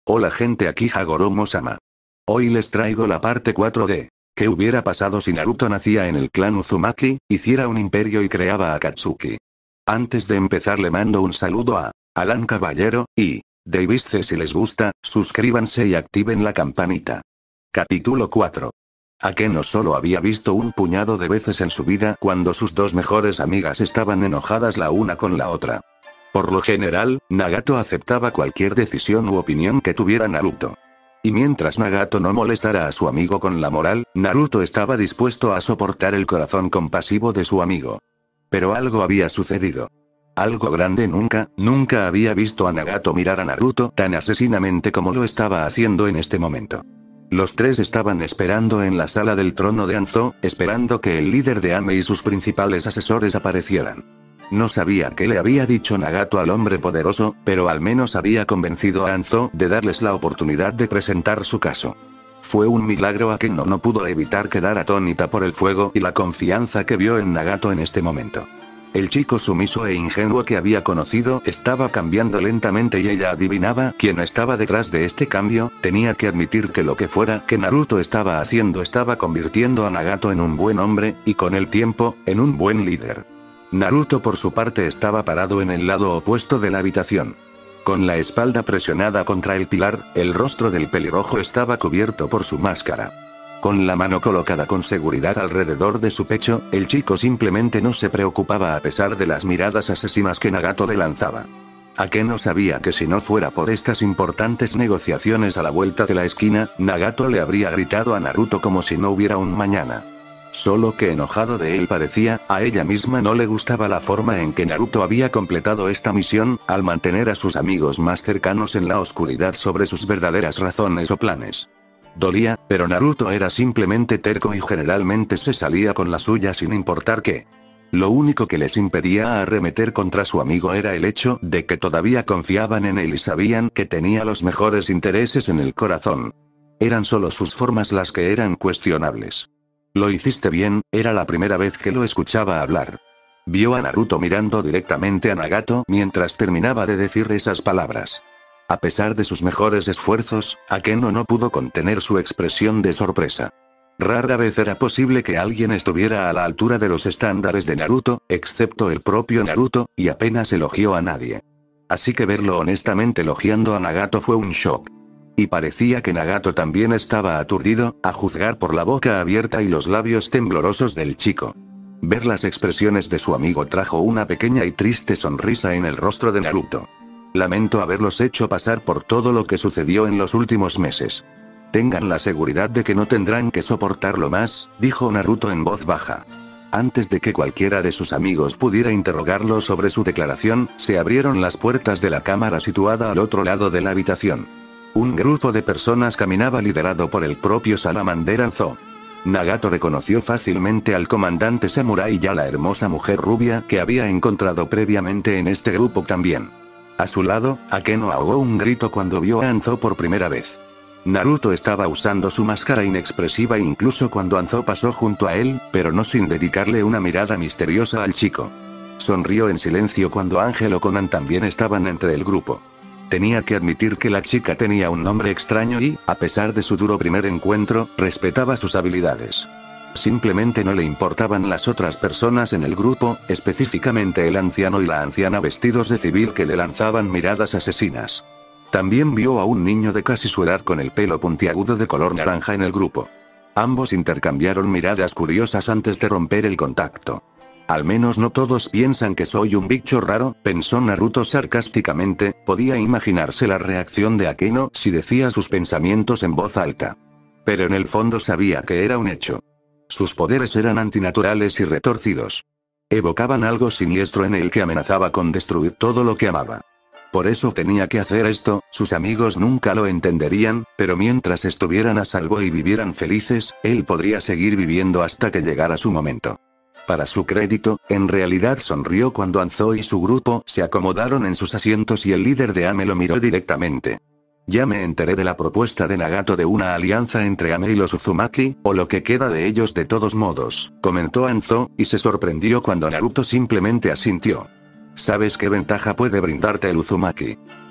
Hola gente, aquí Hagoromo-sama. Hoy les traigo la parte 4 de ¿qué hubiera pasado si Naruto nacía en el clan Uzumaki, hiciera un imperio y creaba a Akatsuki? Antes de empezar le mando un saludo a Alan Caballero, y Davis C. Si les gusta, suscríbanse y activen la campanita. Capítulo 4. Akeno solo había visto un puñado de veces en su vida cuando sus dos mejores amigas estaban enojadas la una con la otra. Por lo general, Nagato aceptaba cualquier decisión u opinión que tuviera Naruto. Y mientras Nagato no molestara a su amigo con la moral, Naruto estaba dispuesto a soportar el corazón compasivo de su amigo. Pero algo había sucedido. Algo grande. Nunca había visto a Nagato mirar a Naruto tan asesinamente como lo estaba haciendo en este momento. Los tres estaban esperando en la sala del trono de Anzo, esperando que el líder de Ame y sus principales asesores aparecieran. No sabía qué le había dicho Nagato al hombre poderoso, pero al menos había convencido a Anzo de darles la oportunidad de presentar su caso. Fue un milagro. Akeno no pudo evitar quedar atónita por el fuego y la confianza que vio en Nagato en este momento. El chico sumiso e ingenuo que había conocido estaba cambiando lentamente y ella adivinaba quién estaba detrás de este cambio. Tenía que admitir que lo que fuera que Naruto estaba haciendo estaba convirtiendo a Nagato en un buen hombre, y con el tiempo, en un buen líder. Naruto por su parte estaba parado en el lado opuesto de la habitación. Con la espalda presionada contra el pilar, el rostro del pelirrojo estaba cubierto por su máscara. Con la mano colocada con seguridad alrededor de su pecho, el chico simplemente no se preocupaba a pesar de las miradas asesinas que Nagato le lanzaba. Akeno sabía que si no fuera por estas importantes negociaciones a la vuelta de la esquina, Nagato le habría gritado a Naruto como si no hubiera un mañana. Solo que enojado de él parecía, a ella misma no le gustaba la forma en que Naruto había completado esta misión, al mantener a sus amigos más cercanos en la oscuridad sobre sus verdaderas razones o planes. Dolía, pero Naruto era simplemente terco y generalmente se salía con la suya sin importar qué. Lo único que les impedía arremeter contra su amigo era el hecho de que todavía confiaban en él y sabían que tenía los mejores intereses en el corazón. Eran solo sus formas las que eran cuestionables. Lo hiciste bien, era la primera vez que lo escuchaba hablar. Vio a Naruto mirando directamente a Nagato mientras terminaba de decir esas palabras. A pesar de sus mejores esfuerzos, Akeno no pudo contener su expresión de sorpresa. Rara vez era posible que alguien estuviera a la altura de los estándares de Naruto, excepto el propio Naruto, y apenas elogió a nadie. Así que verlo honestamente elogiando a Nagato fue un shock. Y parecía que Nagato también estaba aturdido, a juzgar por la boca abierta y los labios temblorosos del chico. Ver las expresiones de su amigo trajo una pequeña y triste sonrisa en el rostro de Naruto. Lamento haberlos hecho pasar por todo lo que sucedió en los últimos meses. Tengan la seguridad de que no tendrán que soportarlo más, dijo Naruto en voz baja. Antes de que cualquiera de sus amigos pudiera interrogarlo sobre su declaración, se abrieron las puertas de la cámara situada al otro lado de la habitación. Un grupo de personas caminaba liderado por el propio Salamander Anzo. Nagato reconoció fácilmente al comandante Samurai y a la hermosa mujer rubia que había encontrado previamente en este grupo también. A su lado, Akeno ahogó un grito cuando vio a Anzo por primera vez. Naruto estaba usando su máscara inexpresiva incluso cuando Anzo pasó junto a él, pero no sin dedicarle una mirada misteriosa al chico. Sonrió en silencio cuando Ángel o Conan también estaban entre el grupo. Tenía que admitir que la chica tenía un nombre extraño y, a pesar de su duro primer encuentro, respetaba sus habilidades. Simplemente no le importaban las otras personas en el grupo, específicamente el anciano y la anciana vestidos de civil que le lanzaban miradas asesinas. También vio a un niño de casi su edad con el pelo puntiagudo de color naranja en el grupo. Ambos intercambiaron miradas curiosas antes de romper el contacto. Al menos no todos piensan que soy un bicho raro, pensó Naruto sarcásticamente. Podía imaginarse la reacción de Akeno si decía sus pensamientos en voz alta. Pero en el fondo sabía que era un hecho. Sus poderes eran antinaturales y retorcidos. Evocaban algo siniestro en él que amenazaba con destruir todo lo que amaba. Por eso tenía que hacer esto. Sus amigos nunca lo entenderían, pero mientras estuvieran a salvo y vivieran felices, él podría seguir viviendo hasta que llegara su momento. Para su crédito, en realidad sonrió cuando Anzo y su grupo se acomodaron en sus asientos y el líder de Ame lo miró directamente. Ya me enteré de la propuesta de Nagato de una alianza entre Ame y los Uzumaki, o lo que queda de ellos de todos modos, comentó Anzo, y se sorprendió cuando Naruto simplemente asintió. ¿Sabes qué ventaja puede brindarte el Uzumaki?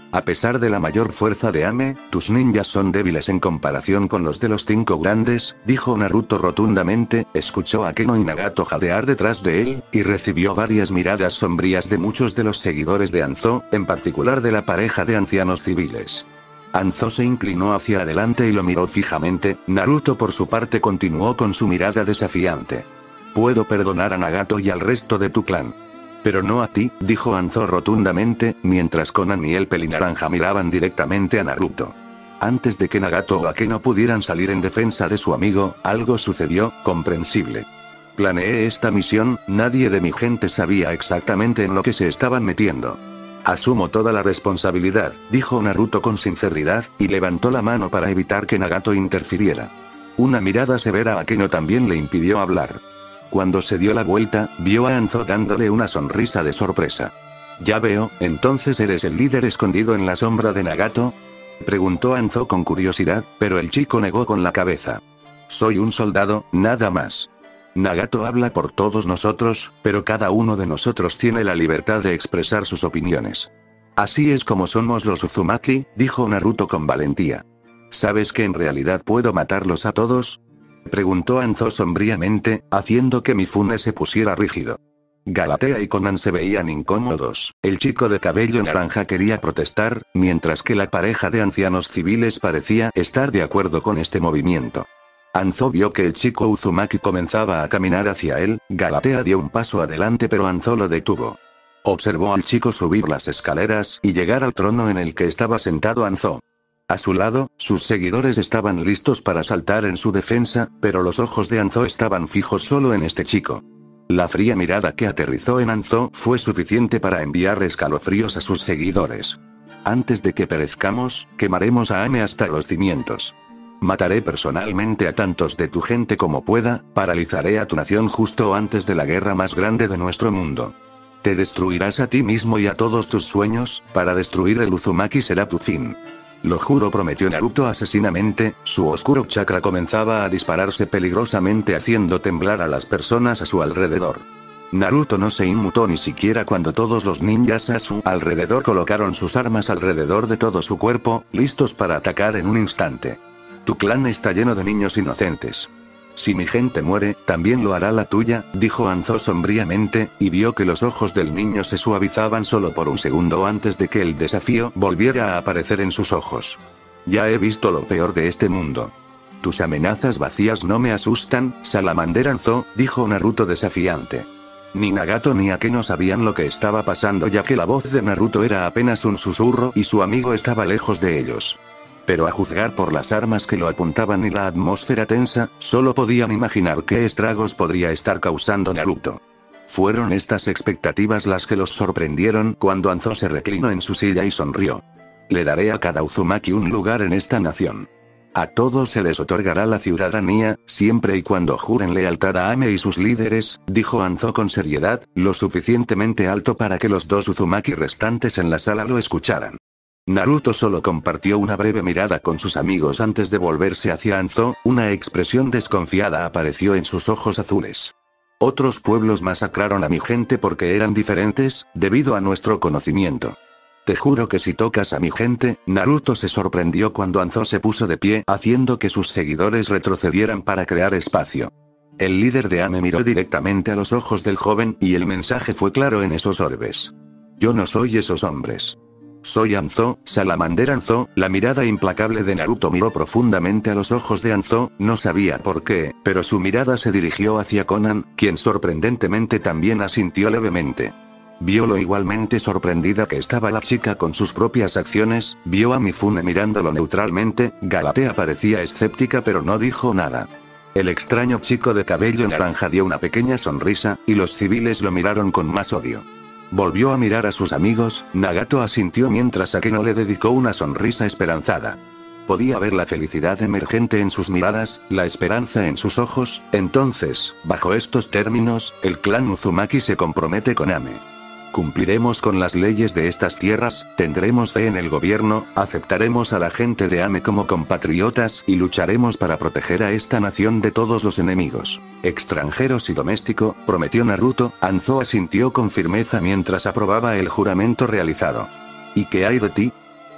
A pesar de la mayor fuerza de Ame, tus ninjas son débiles en comparación con los de los 5 grandes, dijo Naruto rotundamente. Escuchó a Keno y Nagato jadear detrás de él, y recibió varias miradas sombrías de muchos de los seguidores de Hanzo, en particular de la pareja de ancianos civiles. Hanzo se inclinó hacia adelante y lo miró fijamente. Naruto por su parte continuó con su mirada desafiante. Puedo perdonar a Nagato y al resto de tu clan. Pero no a ti, dijo Hanzo rotundamente, mientras Konan y el Pelinaranja miraban directamente a Naruto. Antes de que Nagato o Akeno pudieran salir en defensa de su amigo, algo sucedió, comprensible. Planeé esta misión, nadie de mi gente sabía exactamente en lo que se estaban metiendo. Asumo toda la responsabilidad, dijo Naruto con sinceridad, y levantó la mano para evitar que Nagato interfiriera. Una mirada severa a Akeno también le impidió hablar. Cuando se dio la vuelta, vio a Hanzo dándole una sonrisa de sorpresa. Ya veo, entonces eres el líder escondido en la sombra de Nagato, preguntó Hanzo con curiosidad, pero el chico negó con la cabeza. Soy un soldado, nada más. Nagato habla por todos nosotros, pero cada uno de nosotros tiene la libertad de expresar sus opiniones. Así es como somos los Uzumaki, dijo Naruto con valentía. ¿Sabes que en realidad puedo matarlos a todos?, preguntó Hanzo sombríamente, haciendo que Mifune se pusiera rígido. Galatea y Konan se veían incómodos. El chico de cabello naranja quería protestar, mientras que la pareja de ancianos civiles parecía estar de acuerdo con este movimiento. Hanzo vio que el chico Uzumaki comenzaba a caminar hacia él. Galatea dio un paso adelante pero Hanzo lo detuvo. Observó al chico subir las escaleras y llegar al trono en el que estaba sentado Hanzo. A su lado, sus seguidores estaban listos para saltar en su defensa, pero los ojos de Hanzo estaban fijos solo en este chico. La fría mirada que aterrizó en Hanzo fue suficiente para enviar escalofríos a sus seguidores. Antes de que perezcamos, quemaremos a Ame hasta los cimientos. Mataré personalmente a tantos de tu gente como pueda, paralizaré a tu nación justo antes de la guerra más grande de nuestro mundo. Te destruirás a ti mismo y a todos tus sueños, para destruir el Uzumaki será tu fin. Lo juro, prometió Naruto asesinamente. Su oscuro chakra comenzaba a dispararse peligrosamente haciendo temblar a las personas a su alrededor. Naruto no se inmutó ni siquiera cuando todos los ninjas a su alrededor colocaron sus armas alrededor de todo su cuerpo, listos para atacar en un instante. Tu clan está lleno de niños inocentes. Si mi gente muere, también lo hará la tuya, dijo Hanzo sombríamente, y vio que los ojos del niño se suavizaban solo por un segundo antes de que el desafío volviera a aparecer en sus ojos. Ya he visto lo peor de este mundo. Tus amenazas vacías no me asustan, Salamander Hanzo, dijo Naruto desafiante. Ni Nagato ni Akeno sabían lo que estaba pasando ya que la voz de Naruto era apenas un susurro y su amigo estaba lejos de ellos. Pero a juzgar por las armas que lo apuntaban y la atmósfera tensa, solo podían imaginar qué estragos podría estar causando Naruto. Fueron estas expectativas las que los sorprendieron cuando Hanzo se reclinó en su silla y sonrió. Le daré a cada Uzumaki un lugar en esta nación. A todos se les otorgará la ciudadanía, siempre y cuando juren lealtad a Ame y sus líderes, dijo Hanzo con seriedad, lo suficientemente alto para que los dos Uzumaki restantes en la sala lo escucharan. Naruto solo compartió una breve mirada con sus amigos antes de volverse hacia Hanzo. Una expresión desconfiada apareció en sus ojos azules. Otros pueblos masacraron a mi gente porque eran diferentes, debido a nuestro conocimiento. Te juro que si tocas a mi gente, Naruto se sorprendió cuando Hanzo se puso de pie, haciendo que sus seguidores retrocedieran para crear espacio. El líder de Ame miró directamente a los ojos del joven, y el mensaje fue claro en esos orbes. Yo no soy esos hombres. Soy Hanzo, Salamander Hanzo. La mirada implacable de Naruto miró profundamente a los ojos de Hanzo, no sabía por qué, pero su mirada se dirigió hacia Konan, quien sorprendentemente también asintió levemente. Vio lo igualmente sorprendida que estaba la chica con sus propias acciones, vio a Mifune mirándolo neutralmente. Galatea parecía escéptica pero no dijo nada. El extraño chico de cabello naranja dio una pequeña sonrisa, y los civiles lo miraron con más odio. Volvió a mirar a sus amigos. Nagato asintió mientras Akeno le dedicó una sonrisa esperanzada. Podía ver la felicidad emergente en sus miradas, la esperanza en sus ojos. Entonces, bajo estos términos, el clan Uzumaki se compromete con Ame. Cumpliremos con las leyes de estas tierras, tendremos fe en el gobierno, aceptaremos a la gente de Ame como compatriotas y lucharemos para proteger a esta nación de todos los enemigos, extranjeros y doméstico, prometió Naruto. Hanzo asintió con firmeza mientras aprobaba el juramento realizado. ¿Y qué hay de ti?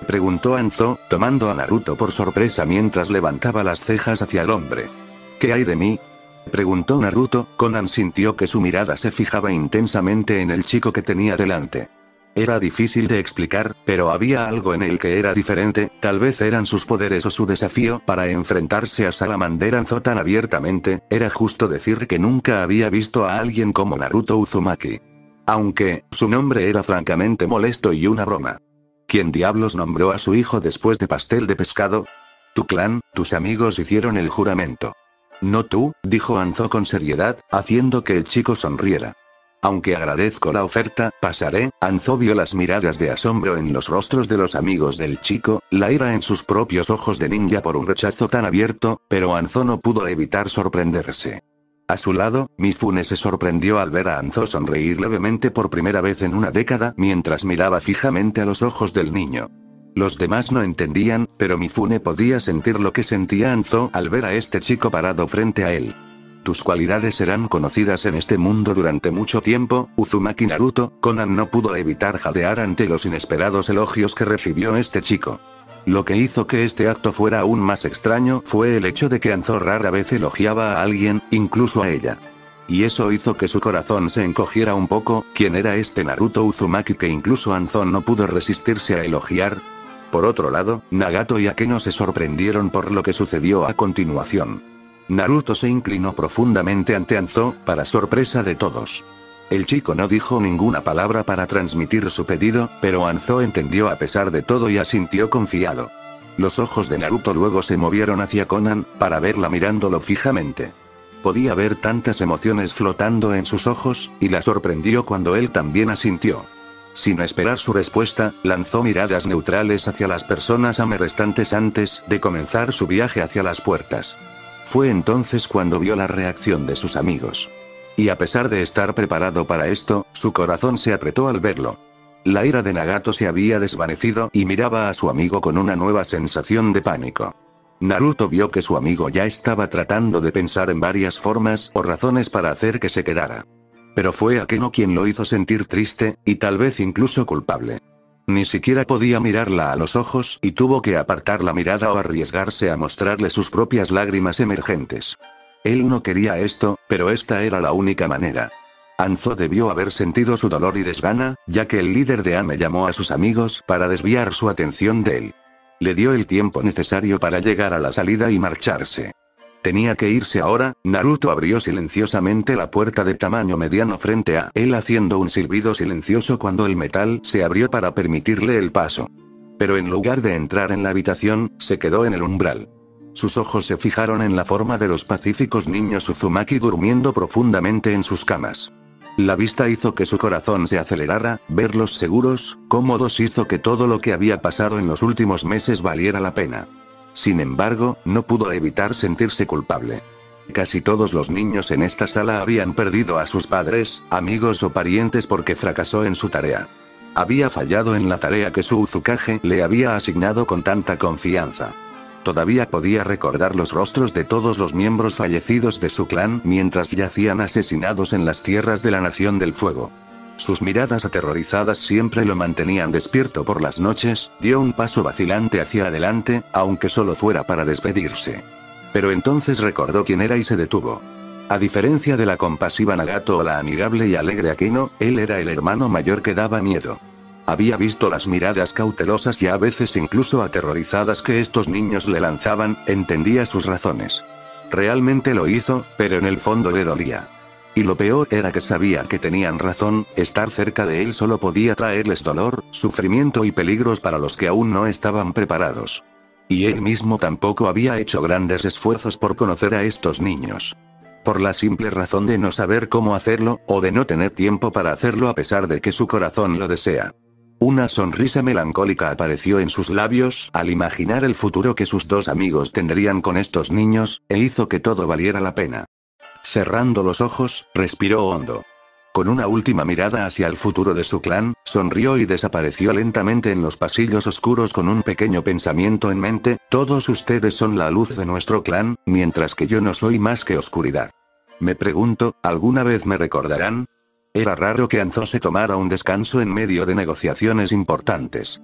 Preguntó Anzo, tomando a Naruto por sorpresa mientras levantaba las cejas hacia el hombre. ¿Qué hay de mí? Preguntó Naruto. Conan sintió que su mirada se fijaba intensamente en el chico que tenía delante. Era difícil de explicar, pero había algo en él que era diferente, tal vez eran sus poderes o su desafío para enfrentarse a Salamander Anzo tan abiertamente. Era justo decir que nunca había visto a alguien como Naruto Uzumaki. Aunque, su nombre era francamente molesto y una broma. ¿Quién diablos nombró a su hijo después de pastel de pescado? Tu clan, tus amigos hicieron el juramento. No tú, dijo Anzo con seriedad, haciendo que el chico sonriera. Aunque agradezco la oferta, pasaré. Anzo vio las miradas de asombro en los rostros de los amigos del chico, la ira en sus propios ojos de ninja por un rechazo tan abierto, pero Anzo no pudo evitar sorprenderse. A su lado, Mifune se sorprendió al ver a Anzo sonreír levemente por primera vez en una década mientras miraba fijamente a los ojos del niño. Los demás no entendían, pero Mifune podía sentir lo que sentía Anzo al ver a este chico parado frente a él. Tus cualidades serán conocidas en este mundo durante mucho tiempo, Uzumaki Naruto. Conan no pudo evitar jadear ante los inesperados elogios que recibió este chico. Lo que hizo que este acto fuera aún más extraño fue el hecho de que Anzo rara vez elogiaba a alguien, incluso a ella. Y eso hizo que su corazón se encogiera un poco. ¿Quién era este Naruto Uzumaki que incluso Anzo no pudo resistirse a elogiar? Por otro lado, Nagato y Akeno se sorprendieron por lo que sucedió a continuación. Naruto se inclinó profundamente ante Anzo, para sorpresa de todos. El chico no dijo ninguna palabra para transmitir su pedido, pero Anzo entendió a pesar de todo y asintió confiado. Los ojos de Naruto luego se movieron hacia Conan, para verla mirándolo fijamente. Podía ver tantas emociones flotando en sus ojos, y la sorprendió cuando él también asintió. Sin esperar su respuesta, lanzó miradas neutrales hacia las personas restantes antes de comenzar su viaje hacia las puertas. Fue entonces cuando vio la reacción de sus amigos. Y a pesar de estar preparado para esto, su corazón se apretó al verlo. La ira de Nagato se había desvanecido y miraba a su amigo con una nueva sensación de pánico. Naruto vio que su amigo ya estaba tratando de pensar en varias formas o razones para hacer que se quedara. Pero fue Akeno quien lo hizo sentir triste, y tal vez incluso culpable. Ni siquiera podía mirarla a los ojos y tuvo que apartar la mirada o arriesgarse a mostrarle sus propias lágrimas emergentes. Él no quería esto, pero esta era la única manera. Anzo debió haber sentido su dolor y desgana, ya que el líder de Ame llamó a sus amigos para desviar su atención de él. Le dio el tiempo necesario para llegar a la salida y marcharse. Tenía que irse ahora. Naruto abrió silenciosamente la puerta de tamaño mediano frente a él haciendo un silbido silencioso cuando el metal se abrió para permitirle el paso. Pero en lugar de entrar en la habitación, se quedó en el umbral. Sus ojos se fijaron en la forma de los pacíficos niños Uzumaki durmiendo profundamente en sus camas. La vista hizo que su corazón se acelerara, verlos seguros, cómodos hizo que todo lo que había pasado en los últimos meses valiera la pena. Sin embargo, no pudo evitar sentirse culpable. Casi todos los niños en esta sala habían perdido a sus padres, amigos o parientes porque fracasó en su tarea. Había fallado en la tarea que su Uzukage le había asignado con tanta confianza. Todavía podía recordar los rostros de todos los miembros fallecidos de su clan mientras yacían asesinados en las tierras de la Nación del Fuego. Sus miradas aterrorizadas siempre lo mantenían despierto por las noches. Dio un paso vacilante hacia adelante, aunque solo fuera para despedirse. Pero entonces recordó quién era y se detuvo. A diferencia de la compasiva Nagato o la amigable y alegre Akeno, él era el hermano mayor que daba miedo. Había visto las miradas cautelosas y a veces incluso aterrorizadas que estos niños le lanzaban, entendía sus razones. Realmente lo hizo, pero en el fondo le dolía. Y lo peor era que sabía que tenían razón, estar cerca de él solo podía traerles dolor, sufrimiento y peligros para los que aún no estaban preparados. Y él mismo tampoco había hecho grandes esfuerzos por conocer a estos niños. Por la simple razón de no saber cómo hacerlo, o de no tener tiempo para hacerlo a pesar de que su corazón lo desea. Una sonrisa melancólica apareció en sus labios al imaginar el futuro que sus dos amigos tendrían con estos niños, e hizo que todo valiera la pena. Cerrando los ojos, respiró hondo. Con una última mirada hacia el futuro de su clan, sonrió y desapareció lentamente en los pasillos oscuros con un pequeño pensamiento en mente: todos ustedes son la luz de nuestro clan, mientras que yo no soy más que oscuridad. Me pregunto, ¿alguna vez me recordarán? Era raro que Anzo se tomara un descanso en medio de negociaciones importantes.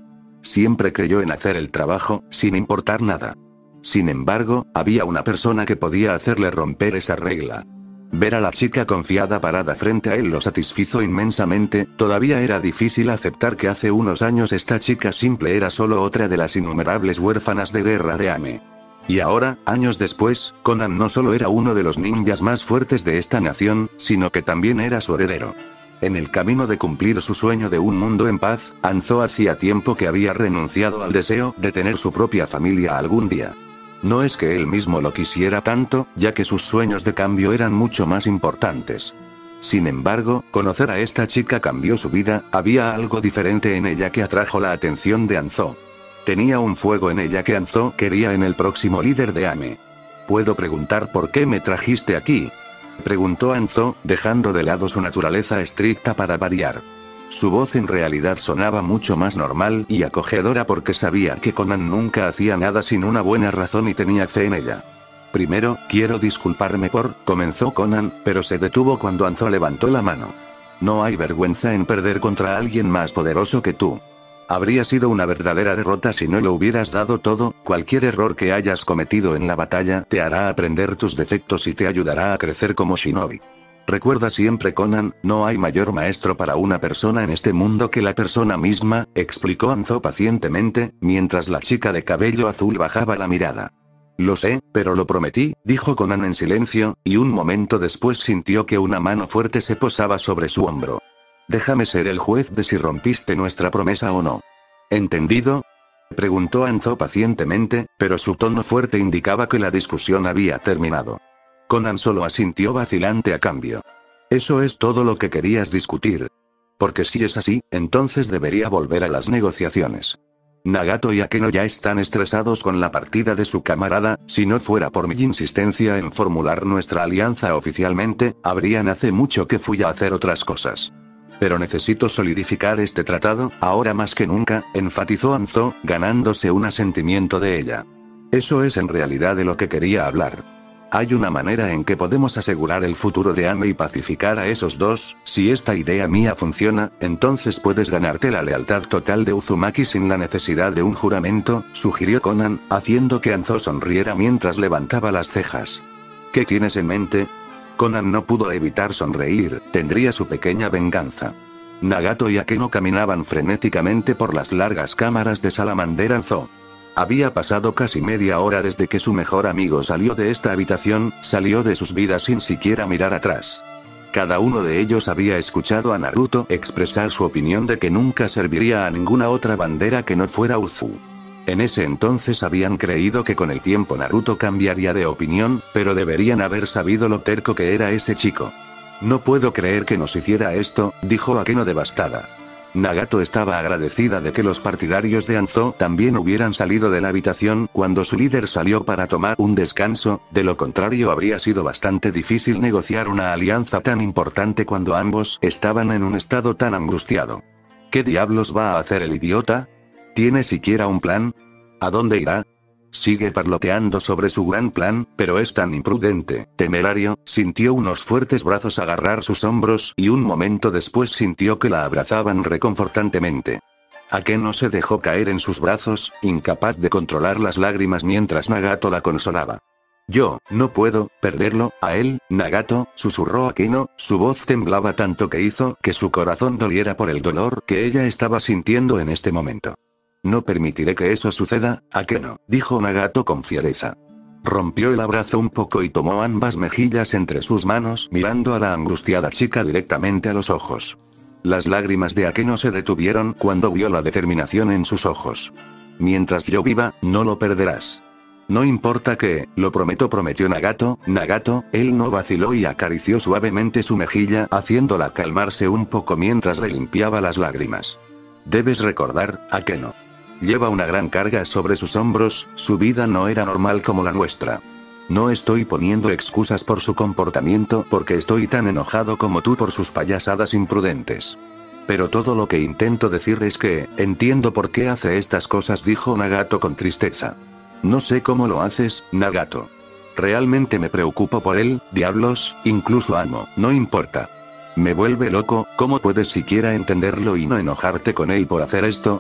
siempre creyó en hacer el trabajo, sin importar nada. Sin embargo, había una persona que podía hacerle romper esa regla. Ver a la chica confiada parada frente a él lo satisfizo inmensamente. Todavía era difícil aceptar que hace unos años esta chica simple era solo otra de las innumerables huérfanas de guerra de Ame. Y ahora, años después, Conan no solo era uno de los ninjas más fuertes de esta nación, sino que también era su heredero. En el camino de cumplir su sueño de un mundo en paz, Hanzo hacía tiempo que había renunciado al deseo de tener su propia familia algún día. No es que él mismo lo quisiera tanto, ya que sus sueños de cambio eran mucho más importantes. Sin embargo, conocer a esta chica cambió su vida. Había algo diferente en ella que atrajo la atención de Hanzo. Tenía un fuego en ella que Hanzo quería en el próximo líder de Ame. ¿Puedo preguntar por qué me trajiste aquí?, preguntó Hanzo, dejando de lado su naturaleza estricta para variar. Su voz en realidad sonaba mucho más normal y acogedora porque sabía que Conan nunca hacía nada sin una buena razón y tenía fe en ella. Primero, quiero disculparme por, comenzó Conan, pero se detuvo cuando Hanzo levantó la mano. No hay vergüenza en perder contra alguien más poderoso que tú. Habría sido una verdadera derrota si no lo hubieras dado todo. Cualquier error que hayas cometido en la batalla te hará aprender tus defectos y te ayudará a crecer como shinobi. Recuerda siempre, Conan, no hay mayor maestro para una persona en este mundo que la persona misma, explicó Hanzo pacientemente, mientras la chica de cabello azul bajaba la mirada. Lo sé, pero lo prometí, dijo Conan en silencio, y un momento después sintió que una mano fuerte se posaba sobre su hombro. Déjame ser el juez de si rompiste nuestra promesa o no. ¿Entendido?, preguntó Hanzo pacientemente, pero su tono fuerte indicaba que la discusión había terminado. Conan solo asintió vacilante a cambio. ¿Eso es todo lo que querías discutir? Porque si es así, entonces debería volver a las negociaciones. Nagato y Akeno ya están estresados con la partida de su camarada. Si no fuera por mi insistencia en formular nuestra alianza oficialmente, habrían hace mucho que fui a hacer otras cosas. Pero necesito solidificar este tratado, ahora más que nunca, enfatizó Hanzo, ganándose un asentimiento de ella. Eso es en realidad de lo que quería hablar. Hay una manera en que podemos asegurar el futuro de Ame y pacificar a esos dos. Si esta idea mía funciona, entonces puedes ganarte la lealtad total de Uzumaki sin la necesidad de un juramento, sugirió Conan, haciendo que Hanzo sonriera mientras levantaba las cejas. ¿Qué tienes en mente? Conan no pudo evitar sonreír. Tendría su pequeña venganza. Nagato y Akeno caminaban frenéticamente por las largas cámaras de Salamander Hanzo. Había pasado casi media hora desde que su mejor amigo salió de esta habitación, salió de sus vidas sin siquiera mirar atrás. Cada uno de ellos había escuchado a Naruto expresar su opinión de que nunca serviría a ninguna otra bandera que no fuera Uzu. En ese entonces habían creído que con el tiempo Naruto cambiaría de opinión, pero deberían haber sabido lo terco que era ese chico. No puedo creer que nos hiciera esto, dijo Akeno devastada. Nagato estaba agradecida de que los partidarios de Hanzo también hubieran salido de la habitación cuando su líder salió para tomar un descanso. De lo contrario habría sido bastante difícil negociar una alianza tan importante cuando ambos estaban en un estado tan angustiado. ¿Qué diablos va a hacer el idiota? ¿Tiene siquiera un plan? ¿A dónde irá? Sigue parloteando sobre su gran plan, pero es tan imprudente, temerario. Sintió unos fuertes brazos agarrar sus hombros y un momento después sintió que la abrazaban reconfortantemente. Akeno se dejó caer en sus brazos, incapaz de controlar las lágrimas mientras Nagato la consolaba. Yo, no puedo perderlo, a él, Nagato, susurró Akeno, su voz temblaba tanto que hizo que su corazón doliera por el dolor que ella estaba sintiendo en este momento. No permitiré que eso suceda, Akeno, dijo Nagato con fiereza. Rompió el abrazo un poco y tomó ambas mejillas entre sus manos, mirando a la angustiada chica directamente a los ojos. Las lágrimas de Akeno se detuvieron cuando vio la determinación en sus ojos. Mientras yo viva, no lo perderás. No importa que, lo prometo, prometió Nagato. Él no vaciló y acarició suavemente su mejilla, haciéndola calmarse un poco mientras le limpiaba las lágrimas. Debes recordar, Akeno. Lleva una gran carga sobre sus hombros, su vida no era normal como la nuestra. No estoy poniendo excusas por su comportamiento porque estoy tan enojado como tú por sus payasadas imprudentes. Pero todo lo que intento decir es que, entiendo por qué hace estas cosas, dijo Nagato con tristeza. No sé cómo lo haces, Nagato. Realmente me preocupo por él, diablos, incluso amo, no importa. Me vuelve loco, ¿cómo puedes siquiera entenderlo y no enojarte con él por hacer esto?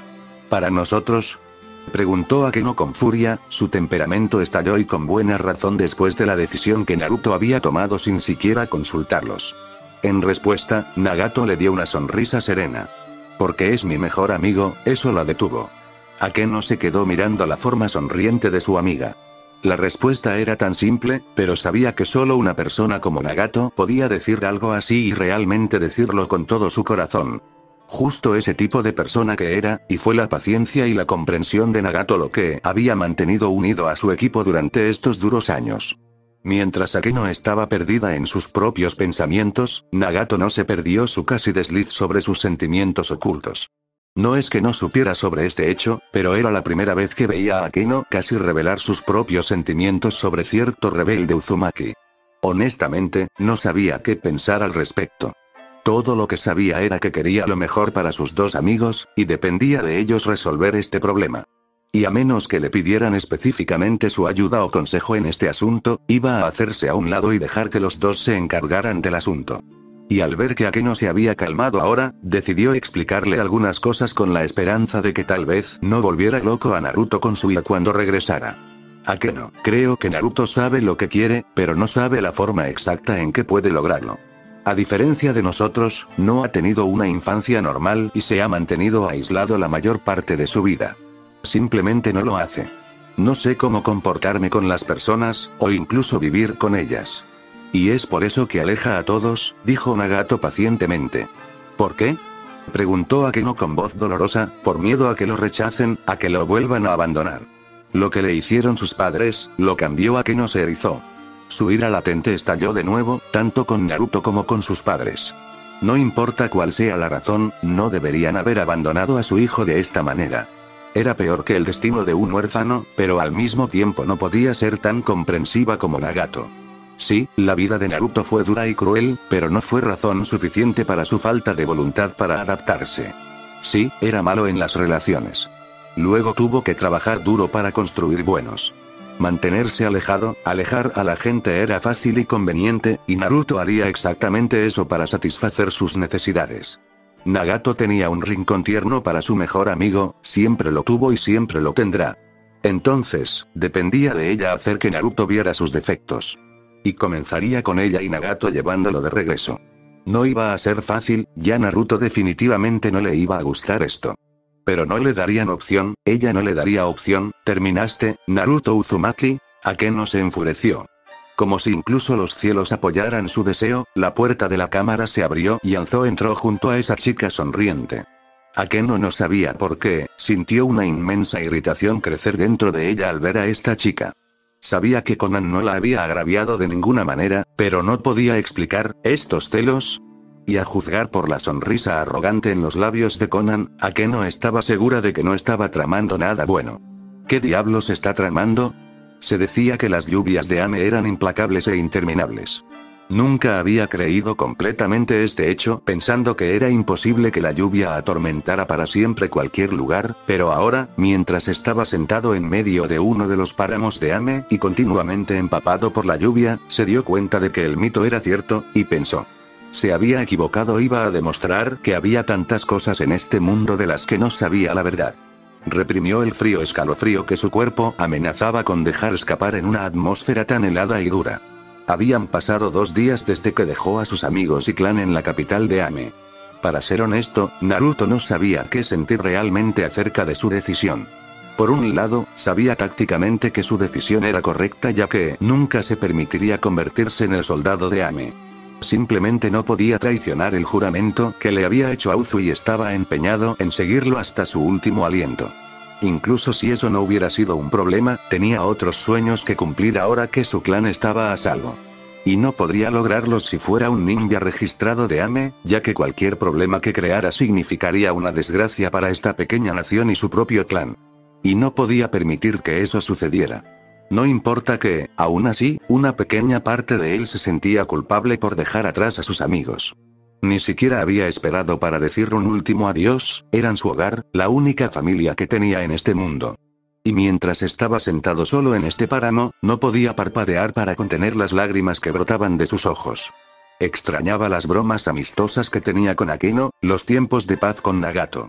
¿Para nosotros?, preguntó Akeno con furia. Su temperamento estalló y con buena razón después de la decisión que Naruto había tomado sin siquiera consultarlos. En respuesta, Nagato le dio una sonrisa serena. Porque es mi mejor amigo, eso la detuvo. Akeno se quedó mirando la forma sonriente de su amiga. La respuesta era tan simple, pero sabía que solo una persona como Nagato podía decir algo así y realmente decirlo con todo su corazón. Justo ese tipo de persona que era, y fue la paciencia y la comprensión de Nagato lo que había mantenido unido a su equipo durante estos duros años. Mientras Akeno estaba perdida en sus propios pensamientos, Nagato no se perdió su casi desliz sobre sus sentimientos ocultos. No es que no supiera sobre este hecho, pero era la primera vez que veía a Akeno casi revelar sus propios sentimientos sobre cierto rebelde Uzumaki. Honestamente, no sabía qué pensar al respecto. Todo lo que sabía era que quería lo mejor para sus dos amigos, y dependía de ellos resolver este problema. Y a menos que le pidieran específicamente su ayuda o consejo en este asunto, iba a hacerse a un lado y dejar que los dos se encargaran del asunto. Y al ver que Akeno se había calmado ahora, decidió explicarle algunas cosas con la esperanza de que tal vez no volviera loco a Naruto con su ira cuando regresara. Akeno, creo que Naruto sabe lo que quiere, pero no sabe la forma exacta en que puede lograrlo. A diferencia de nosotros, no ha tenido una infancia normal y se ha mantenido aislado la mayor parte de su vida. Simplemente no lo hace. No sé cómo comportarme con las personas, o incluso vivir con ellas. Y es por eso que aleja a todos, dijo Nagato pacientemente. ¿Por qué?, preguntó Akeno con voz dolorosa. Por miedo a que lo rechacen, a que lo vuelvan a abandonar. Lo que le hicieron sus padres, lo cambió. Akeno se erizó. Su ira latente estalló de nuevo, tanto con Naruto como con sus padres. No importa cuál sea la razón, no deberían haber abandonado a su hijo de esta manera. Era peor que el destino de un huérfano, pero al mismo tiempo no podía ser tan comprensiva como Nagato. Sí, la vida de Naruto fue dura y cruel, pero no fue razón suficiente para su falta de voluntad para adaptarse. Sí, era malo en las relaciones. Luego tuvo que trabajar duro para construir buenos. Mantenerse alejado, alejar a la gente era fácil y conveniente, y Naruto haría exactamente eso para satisfacer sus necesidades. Nagato tenía un rincón tierno para su mejor amigo, siempre lo tuvo y siempre lo tendrá. Entonces, dependía de ella hacer que Naruto viera sus defectos. Y comenzaría con ella y Nagato llevándolo de regreso. No iba a ser fácil, ya Naruto definitivamente no le iba a gustar esto. Pero no le darían opción, ella no le daría opción. ¿Terminaste, Naruto Uzumaki? Akeno se enfureció. Como si incluso los cielos apoyaran su deseo, la puerta de la cámara se abrió y Anzo entró junto a esa chica sonriente. Akeno no sabía por qué, sintió una inmensa irritación crecer dentro de ella al ver a esta chica. Sabía que Konan no la había agraviado de ninguna manera, pero no podía explicar estos celos. Y a juzgar por la sonrisa arrogante en los labios de Konan, Akeno estaba segura de que no estaba tramando nada bueno. ¿Qué diablos está tramando? Se decía que las lluvias de Ame eran implacables e interminables. Nunca había creído completamente este hecho, pensando que era imposible que la lluvia atormentara para siempre cualquier lugar, pero ahora, mientras estaba sentado en medio de uno de los páramos de Ame y continuamente empapado por la lluvia, se dio cuenta de que el mito era cierto, y pensó: se había equivocado, iba a demostrar que había tantas cosas en este mundo de las que no sabía la verdad. Reprimió el frío escalofrío que su cuerpo amenazaba con dejar escapar en una atmósfera tan helada y dura. Habían pasado 2 días desde que dejó a sus amigos y clan en la capital de Ame. Para ser honesto, Naruto no sabía qué sentir realmente acerca de su decisión. Por un lado, sabía tácticamente que su decisión era correcta ya que nunca se permitiría convertirse en el soldado de Ame. Simplemente no podía traicionar el juramento que le había hecho a Uzu y estaba empeñado en seguirlo hasta su último aliento. Incluso si eso no hubiera sido un problema, tenía otros sueños que cumplir ahora que su clan estaba a salvo. Y no podría lograrlos si fuera un ninja registrado de Ame, ya que cualquier problema que creara significaría una desgracia para esta pequeña nación y su propio clan. Y no podía permitir que eso sucediera. No importa que, aún así, una pequeña parte de él se sentía culpable por dejar atrás a sus amigos. Ni siquiera había esperado para decir un último adiós, eran su hogar, la única familia que tenía en este mundo. Y mientras estaba sentado solo en este páramo, no podía parpadear para contener las lágrimas que brotaban de sus ojos. Extrañaba las bromas amistosas que tenía con Akeno, los tiempos de paz con Nagato.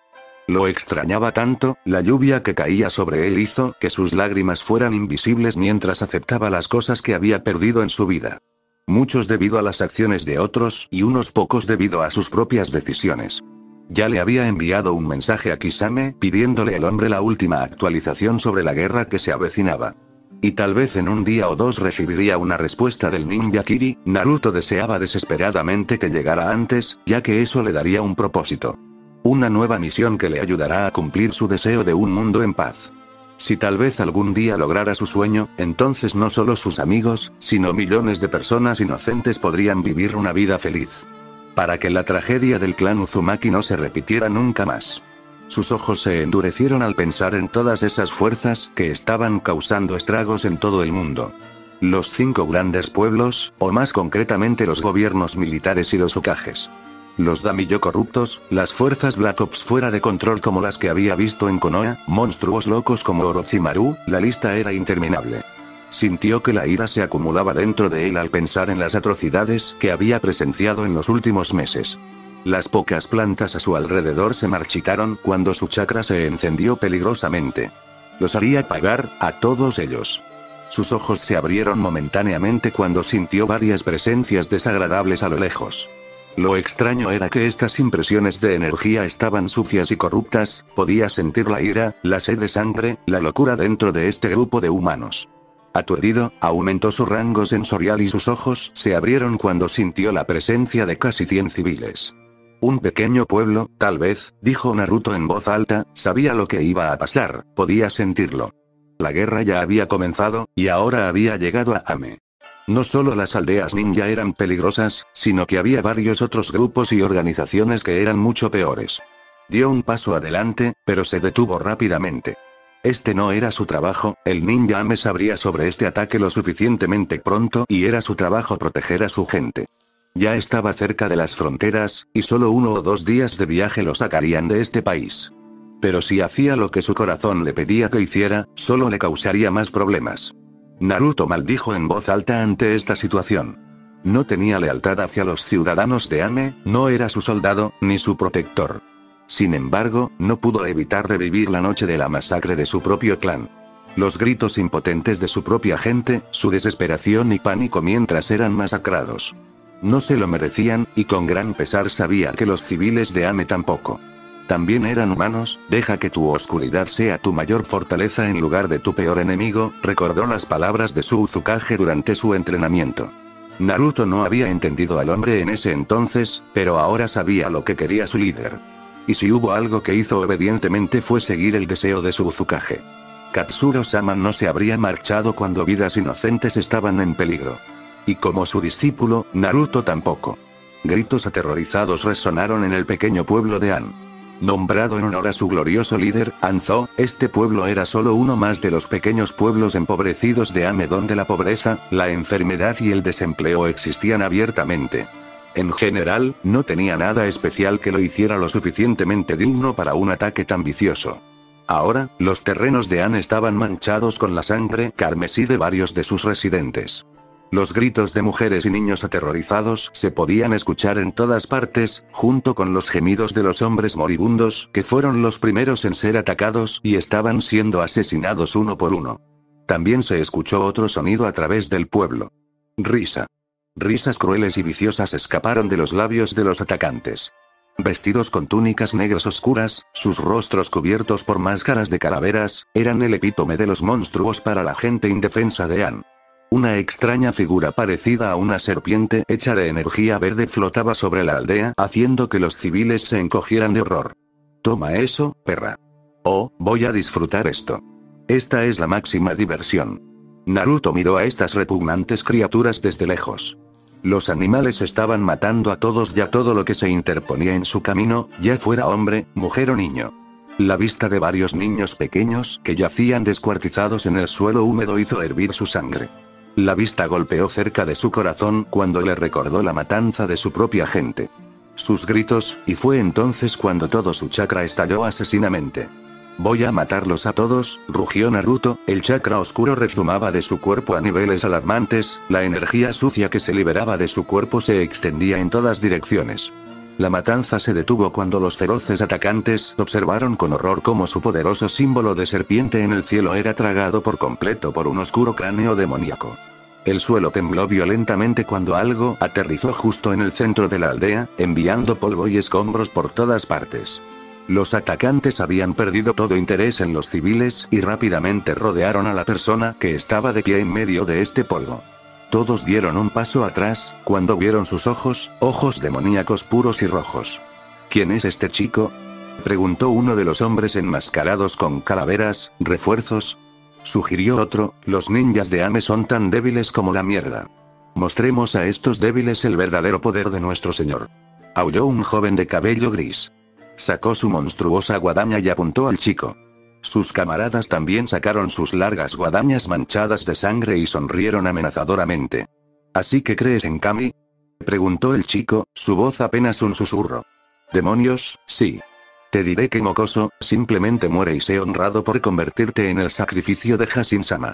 Lo extrañaba tanto, la lluvia que caía sobre él hizo que sus lágrimas fueran invisibles mientras aceptaba las cosas que había perdido en su vida. Muchos debido a las acciones de otros y unos pocos debido a sus propias decisiones. Ya le había enviado un mensaje a Kisame pidiéndole al hombre la última actualización sobre la guerra que se avecinaba. Y tal vez en un día o dos recibiría una respuesta del ninja Kiri. Naruto deseaba desesperadamente que llegara antes, ya que eso le daría un propósito. Una nueva misión que le ayudará a cumplir su deseo de un mundo en paz. Si tal vez algún día lograra su sueño, entonces no solo sus amigos, sino millones de personas inocentes podrían vivir una vida feliz. Para que la tragedia del clan Uzumaki no se repitiera nunca más. Sus ojos se endurecieron al pensar en todas esas fuerzas que estaban causando estragos en todo el mundo. Los 5 grandes pueblos, o más concretamente los gobiernos militares y los Hokages. Los daimyo corruptos, las fuerzas Black Ops fuera de control como las que había visto en Konoha, monstruos locos como Orochimaru, la lista era interminable. Sintió que la ira se acumulaba dentro de él al pensar en las atrocidades que había presenciado en los últimos meses. Las pocas plantas a su alrededor se marchitaron cuando su chakra se encendió peligrosamente. Los haría pagar, a todos ellos. Sus ojos se abrieron momentáneamente cuando sintió varias presencias desagradables a lo lejos. Lo extraño era que estas impresiones de energía estaban sucias y corruptas, podía sentir la ira, la sed de sangre, la locura dentro de este grupo de humanos. Aturdido, aumentó su rango sensorial y sus ojos se abrieron cuando sintió la presencia de casi 100 civiles. Un pequeño pueblo, tal vez, dijo Naruto en voz alta, sabía lo que iba a pasar, podía sentirlo. La guerra ya había comenzado, y ahora había llegado a Ame. No solo las aldeas ninja eran peligrosas, sino que había varios otros grupos y organizaciones que eran mucho peores. Dio un paso adelante, pero se detuvo rápidamente. Este no era su trabajo, el ninja Ame sabría sobre este ataque lo suficientemente pronto y era su trabajo proteger a su gente. Ya estaba cerca de las fronteras, y solo 1 o 2 días de viaje lo sacarían de este país. Pero si hacía lo que su corazón le pedía que hiciera, solo le causaría más problemas. Naruto maldijo en voz alta ante esta situación. No tenía lealtad hacia los ciudadanos de Ame, no era su soldado, ni su protector. Sin embargo, no pudo evitar revivir la noche de la masacre de su propio clan. Los gritos impotentes de su propia gente, su desesperación y pánico mientras eran masacrados. No se lo merecían, y con gran pesar sabía que los civiles de Ame tampoco. También eran humanos, deja que tu oscuridad sea tu mayor fortaleza en lugar de tu peor enemigo, recordó las palabras de su Uzukage durante su entrenamiento. Naruto no había entendido al hombre en ese entonces, pero ahora sabía lo que quería su líder. Y si hubo algo que hizo obedientemente fue seguir el deseo de su Uzukage. Katsuro-sama no se habría marchado cuando vidas inocentes estaban en peligro. Y como su discípulo, Naruto tampoco. Gritos aterrorizados resonaron en el pequeño pueblo de An. Nombrado en honor a su glorioso líder, Anzo, este pueblo era solo uno más de los pequeños pueblos empobrecidos de Ame donde la pobreza, la enfermedad y el desempleo existían abiertamente. En general, no tenía nada especial que lo hiciera lo suficientemente digno para un ataque tan vicioso. Ahora, los terrenos de An estaban manchados con la sangre carmesí de varios de sus residentes. Los gritos de mujeres y niños aterrorizados se podían escuchar en todas partes, junto con los gemidos de los hombres moribundos, que fueron los primeros en ser atacados y estaban siendo asesinados uno por uno. También se escuchó otro sonido a través del pueblo. Risa. Risas crueles y viciosas escaparon de los labios de los atacantes. Vestidos con túnicas negras oscuras, sus rostros cubiertos por máscaras de calaveras, eran el epítome de los monstruos para la gente indefensa de An. Una extraña figura parecida a una serpiente hecha de energía verde flotaba sobre la aldea, haciendo que los civiles se encogieran de horror. Toma eso, perra. Oh, voy a disfrutar esto. Esta es la máxima diversión. Naruto miró a estas repugnantes criaturas desde lejos. Los animales estaban matando a todos y a todo lo que se interponía en su camino, ya fuera hombre, mujer o niño. La vista de varios niños pequeños que yacían descuartizados en el suelo húmedo hizo hervir su sangre. La vista golpeó cerca de su corazón cuando le recordó la matanza de su propia gente. Sus gritos, y fue entonces cuando todo su chakra estalló asesinamente. Voy a matarlos a todos, rugió Naruto, el chakra oscuro rezumaba de su cuerpo a niveles alarmantes, la energía sucia que se liberaba de su cuerpo se extendía en todas direcciones. La matanza se detuvo cuando los feroces atacantes observaron con horror cómo su poderoso símbolo de serpiente en el cielo era tragado por completo por un oscuro cráneo demoníaco. El suelo tembló violentamente cuando algo aterrizó justo en el centro de la aldea, enviando polvo y escombros por todas partes. Los atacantes habían perdido todo interés en los civiles y rápidamente rodearon a la persona que estaba de pie en medio de este polvo. Todos dieron un paso atrás, cuando vieron sus ojos demoníacos puros y rojos. ¿Quién es este chico?, preguntó uno de los hombres enmascarados con calaveras, refuerzos. Sugirió otro, los ninjas de Ame son tan débiles como la mierda. Mostremos a estos débiles el verdadero poder de nuestro señor. Aulló un joven de cabello gris. Sacó su monstruosa guadaña y apuntó al chico. Sus camaradas también sacaron sus largas guadañas manchadas de sangre y sonrieron amenazadoramente. ¿Así que crees en Kami?, preguntó el chico, su voz apenas un susurro. Demonios, sí. Te diré que mocoso, simplemente muere y sé honrado por convertirte en el sacrificio de Hashin-sama.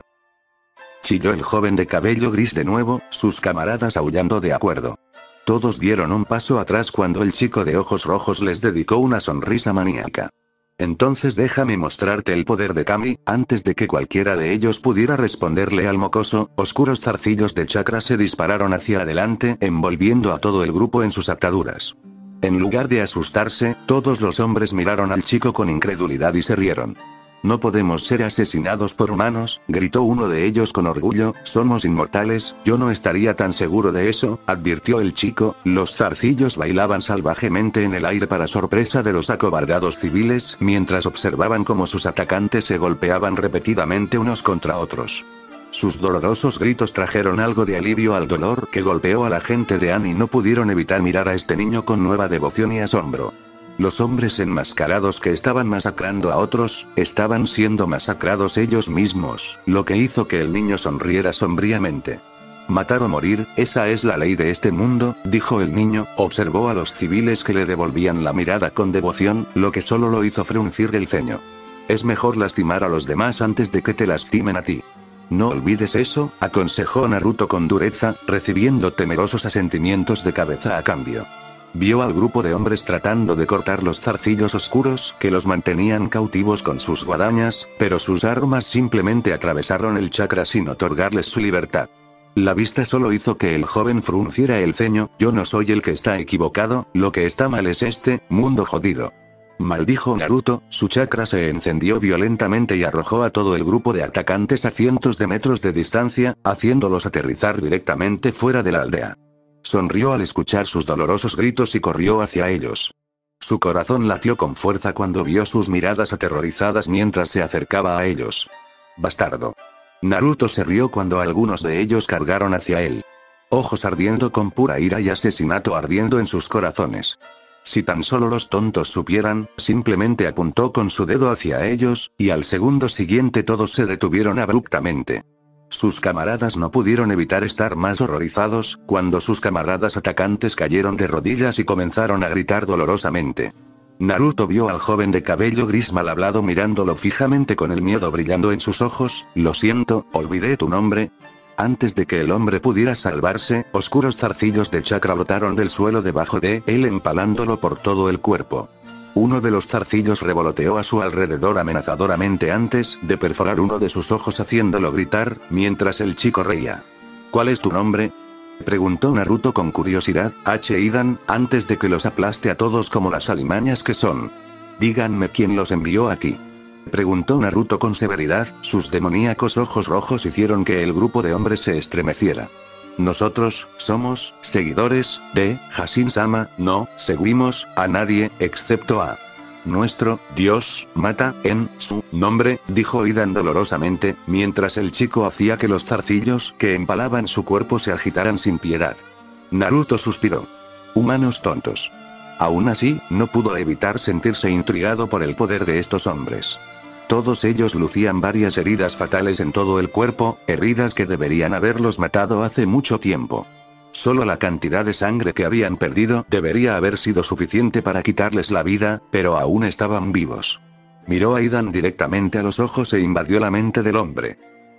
Chilló el joven de cabello gris de nuevo, sus camaradas aullando de acuerdo. Todos dieron un paso atrás cuando el chico de ojos rojos les dedicó una sonrisa maníaca. Entonces déjame mostrarte el poder de Kami. Antes de que cualquiera de ellos pudiera responderle al mocoso, oscuros zarcillos de chakra se dispararon hacia adelante, envolviendo a todo el grupo en sus ataduras. En lugar de asustarse, todos los hombres miraron al chico con incredulidad y se rieron. No podemos ser asesinados por humanos, gritó uno de ellos con orgullo, somos inmortales. Yo no estaría tan seguro de eso, advirtió el chico. Los zarcillos bailaban salvajemente en el aire para sorpresa de los acobardados civiles, mientras observaban cómo sus atacantes se golpeaban repetidamente unos contra otros. Sus dolorosos gritos trajeron algo de alivio al dolor que golpeó a la gente de An y no pudieron evitar mirar a este niño con nueva devoción y asombro. Los hombres enmascarados que estaban masacrando a otros, estaban siendo masacrados ellos mismos, lo que hizo que el niño sonriera sombríamente. Matar o morir, esa es la ley de este mundo, dijo el niño, observó a los civiles que le devolvían la mirada con devoción, lo que solo lo hizo fruncir el ceño. Es mejor lastimar a los demás antes de que te lastimen a ti. No olvides eso, aconsejó Naruto con dureza, recibiendo temerosos asentimientos de cabeza a cambio. Vio al grupo de hombres tratando de cortar los zarcillos oscuros que los mantenían cautivos con sus guadañas, pero sus armas simplemente atravesaron el chakra sin otorgarles su libertad. La vista solo hizo que el joven frunciera el ceño. Yo no soy el que está equivocado, lo que está mal es este mundo jodido. Maldijo Naruto, su chakra se encendió violentamente y arrojó a todo el grupo de atacantes a cientos de metros de distancia, haciéndolos aterrizar directamente fuera de la aldea. Sonrió al escuchar sus dolorosos gritos y corrió hacia ellos. Su corazón latió con fuerza cuando vio sus miradas aterrorizadas mientras se acercaba a ellos. Bastardo. Naruto se rió cuando algunos de ellos cargaron hacia él. Ojos ardiendo con pura ira y asesinato ardiendo en sus corazones. Si tan solo los tontos supieran, simplemente apuntó con su dedo hacia ellos, y al segundo siguiente todos se detuvieron abruptamente. Sus camaradas no pudieron evitar estar más horrorizados, cuando sus camaradas atacantes cayeron de rodillas y comenzaron a gritar dolorosamente. Naruto vio al joven de cabello gris mal hablado mirándolo fijamente con el miedo brillando en sus ojos. Lo siento, olvidé tu nombre. Antes de que el hombre pudiera salvarse, oscuros zarcillos de chakra brotaron del suelo debajo de él empalándolo por todo el cuerpo. Uno de los zarcillos revoloteó a su alrededor amenazadoramente antes de perforar uno de sus ojos haciéndolo gritar, mientras el chico reía. ¿Cuál es tu nombre?, preguntó Naruto con curiosidad. Hidan, antes de que los aplaste a todos como las alimañas que son. Díganme quién los envió aquí, preguntó Naruto con severidad. Sus demoníacos ojos rojos hicieron que el grupo de hombres se estremeciera. Nosotros, somos, seguidores, de, Hashin-sama, no, seguimos, a nadie, excepto a nuestro, Dios, mata, en, su, nombre, dijo Hidan dolorosamente, mientras el chico hacía que los zarcillos que empalaban su cuerpo se agitaran sin piedad. Naruto suspiró. Humanos tontos. Aún así, no pudo evitar sentirse intrigado por el poder de estos hombres. Todos ellos lucían varias heridas fatales en todo el cuerpo, heridas que deberían haberlos matado hace mucho tiempo. Solo la cantidad de sangre que habían perdido debería haber sido suficiente para quitarles la vida, pero aún estaban vivos. Miró a Hidan directamente a los ojos e invadió la mente del hombre.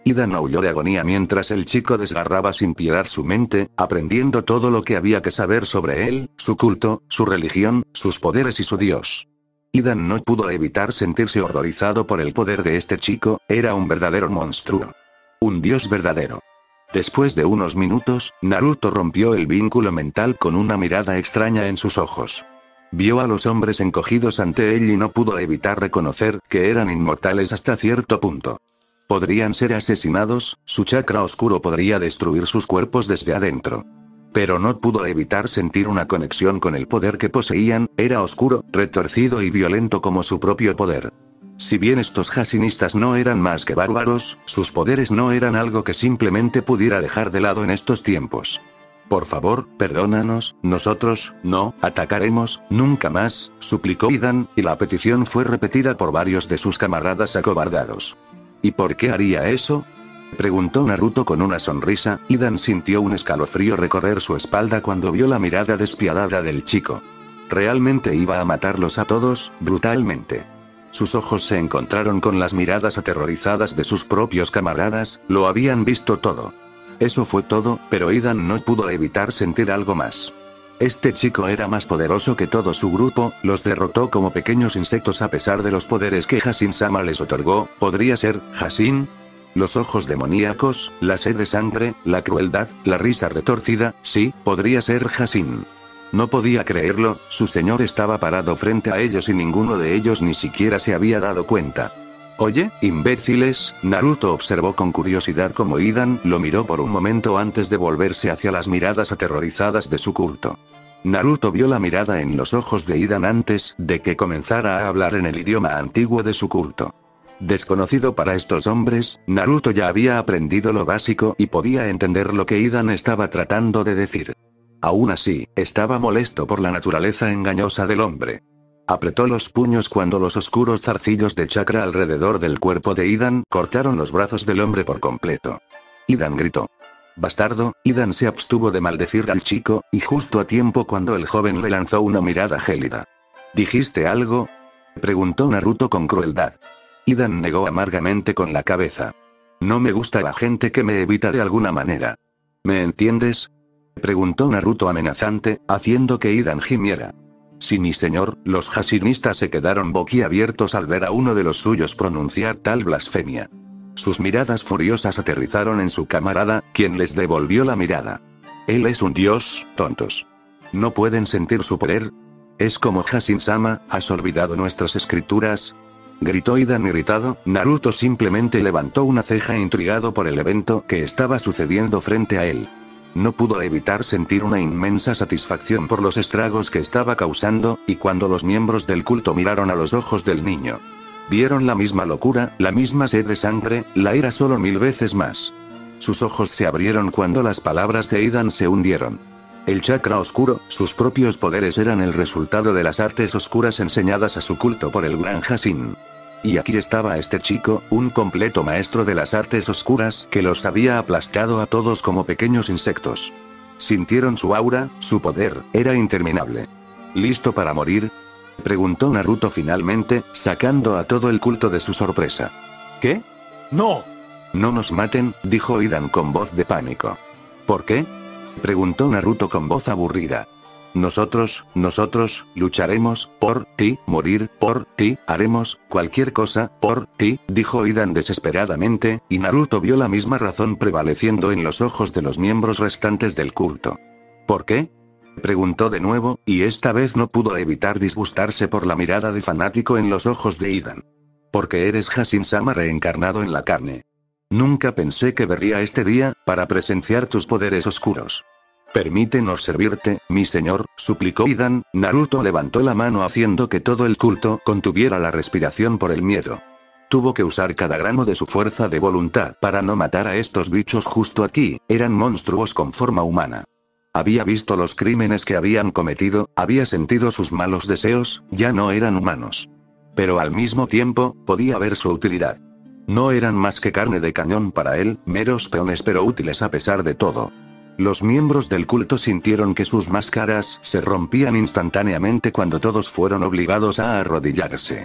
Idan aulló de agonía mientras el chico desgarraba sin piedad su mente, aprendiendo todo lo que había que saber sobre él, su culto, su religión, sus poderes y su dios. Idan no pudo evitar sentirse horrorizado por el poder de este chico, era un verdadero monstruo. Un dios verdadero. Después de unos minutos, Naruto rompió el vínculo mental con una mirada extraña en sus ojos. Vio a los hombres encogidos ante él y no pudo evitar reconocer que eran inmortales hasta cierto punto. Podrían ser asesinados, su chakra oscuro podría destruir sus cuerpos desde adentro. Pero no pudo evitar sentir una conexión con el poder que poseían, era oscuro, retorcido y violento como su propio poder. Si bien estos Hashinistas no eran más que bárbaros, sus poderes no eran algo que simplemente pudiera dejar de lado en estos tiempos. Por favor, perdónanos, nosotros, no, atacaremos, nunca más, suplicó Idan, y la petición fue repetida por varios de sus camaradas acobardados. ¿Y por qué haría eso? Preguntó Naruto con una sonrisa. Idan sintió un escalofrío recorrer su espalda cuando vio la mirada despiadada del chico. Realmente iba a matarlos a todos, brutalmente. Sus ojos se encontraron con las miradas aterrorizadas de sus propios camaradas, lo habían visto todo. Eso fue todo, pero Idan no pudo evitar sentir algo más. Este chico era más poderoso que todo su grupo, los derrotó como pequeños insectos a pesar de los poderes que Hashin-sama les otorgó. ¿Podría ser Hashin? Los ojos demoníacos, la sed de sangre, la crueldad, la risa retorcida, sí, podría ser Hashin. No podía creerlo, su señor estaba parado frente a ellos y ninguno de ellos ni siquiera se había dado cuenta. Oye, imbéciles, Naruto observó con curiosidad cómo Idan lo miró por un momento antes de volverse hacia las miradas aterrorizadas de su culto. Naruto vio la mirada en los ojos de Idan antes de que comenzara a hablar en el idioma antiguo de su culto. Desconocido para estos hombres, Naruto ya había aprendido lo básico y podía entender lo que Idan estaba tratando de decir. Aún así, estaba molesto por la naturaleza engañosa del hombre. Apretó los puños cuando los oscuros zarcillos de chakra alrededor del cuerpo de Idan cortaron los brazos del hombre por completo. Idan gritó. Bastardo, Idan se abstuvo de maldecir al chico, y justo a tiempo cuando el joven le lanzó una mirada gélida. ¿Dijiste algo? Preguntó Naruto con crueldad. Idan negó amargamente con la cabeza. No me gusta la gente que me evita de alguna manera. ¿Me entiendes? Preguntó Naruto amenazante, haciendo que Idan gimiera. Sí, mi señor, los Hashinistas se quedaron boquiabiertos al ver a uno de los suyos pronunciar tal blasfemia. Sus miradas furiosas aterrizaron en su camarada, quien les devolvió la mirada. Él es un dios, tontos. ¿No pueden sentir su poder? Es como Hashin-sama, ¿has olvidado nuestras escrituras? Gritó Idan irritado. Naruto simplemente levantó una ceja intrigado por el evento que estaba sucediendo frente a él. No pudo evitar sentir una inmensa satisfacción por los estragos que estaba causando, y cuando los miembros del culto miraron a los ojos del niño, vieron la misma locura, la misma sed de sangre, la ira solo 1000 veces más. Sus ojos se abrieron cuando las palabras de Idan se hundieron. El chakra oscuro, sus propios poderes eran el resultado de las artes oscuras enseñadas a su culto por el gran Hashin. Y aquí estaba este chico, un completo maestro de las artes oscuras, que los había aplastado a todos como pequeños insectos. Sintieron su aura, su poder, era interminable. ¿Listo para morir? Preguntó Naruto finalmente, sacando a todo el culto de su sorpresa. ¿Qué? ¡No! No nos maten, dijo Idan con voz de pánico. ¿Por qué? Preguntó Naruto con voz aburrida. Nosotros, lucharemos, por ti, morir, por ti, haremos, cualquier cosa, por ti, dijo Idan desesperadamente, y Naruto vio la misma razón prevaleciendo en los ojos de los miembros restantes del culto. ¿Por qué? Preguntó de nuevo, y esta vez no pudo evitar disgustarse por la mirada de fanático en los ojos de Idan. Porque eres Hashin-sama reencarnado en la carne. Nunca pensé que vería este día, para presenciar tus poderes oscuros. Permítenos servirte, mi señor, suplicó Idan. Naruto levantó la mano haciendo que todo el culto contuviera la respiración por el miedo. Tuvo que usar cada gramo de su fuerza de voluntad para no matar a estos bichos justo aquí, eran monstruos con forma humana. Había visto los crímenes que habían cometido, había sentido sus malos deseos, ya no eran humanos. Pero al mismo tiempo, podía ver su utilidad. No eran más que carne de cañón para él, meros peones pero útiles a pesar de todo. Los miembros del culto sintieron que sus máscaras se rompían instantáneamente cuando todos fueron obligados a arrodillarse.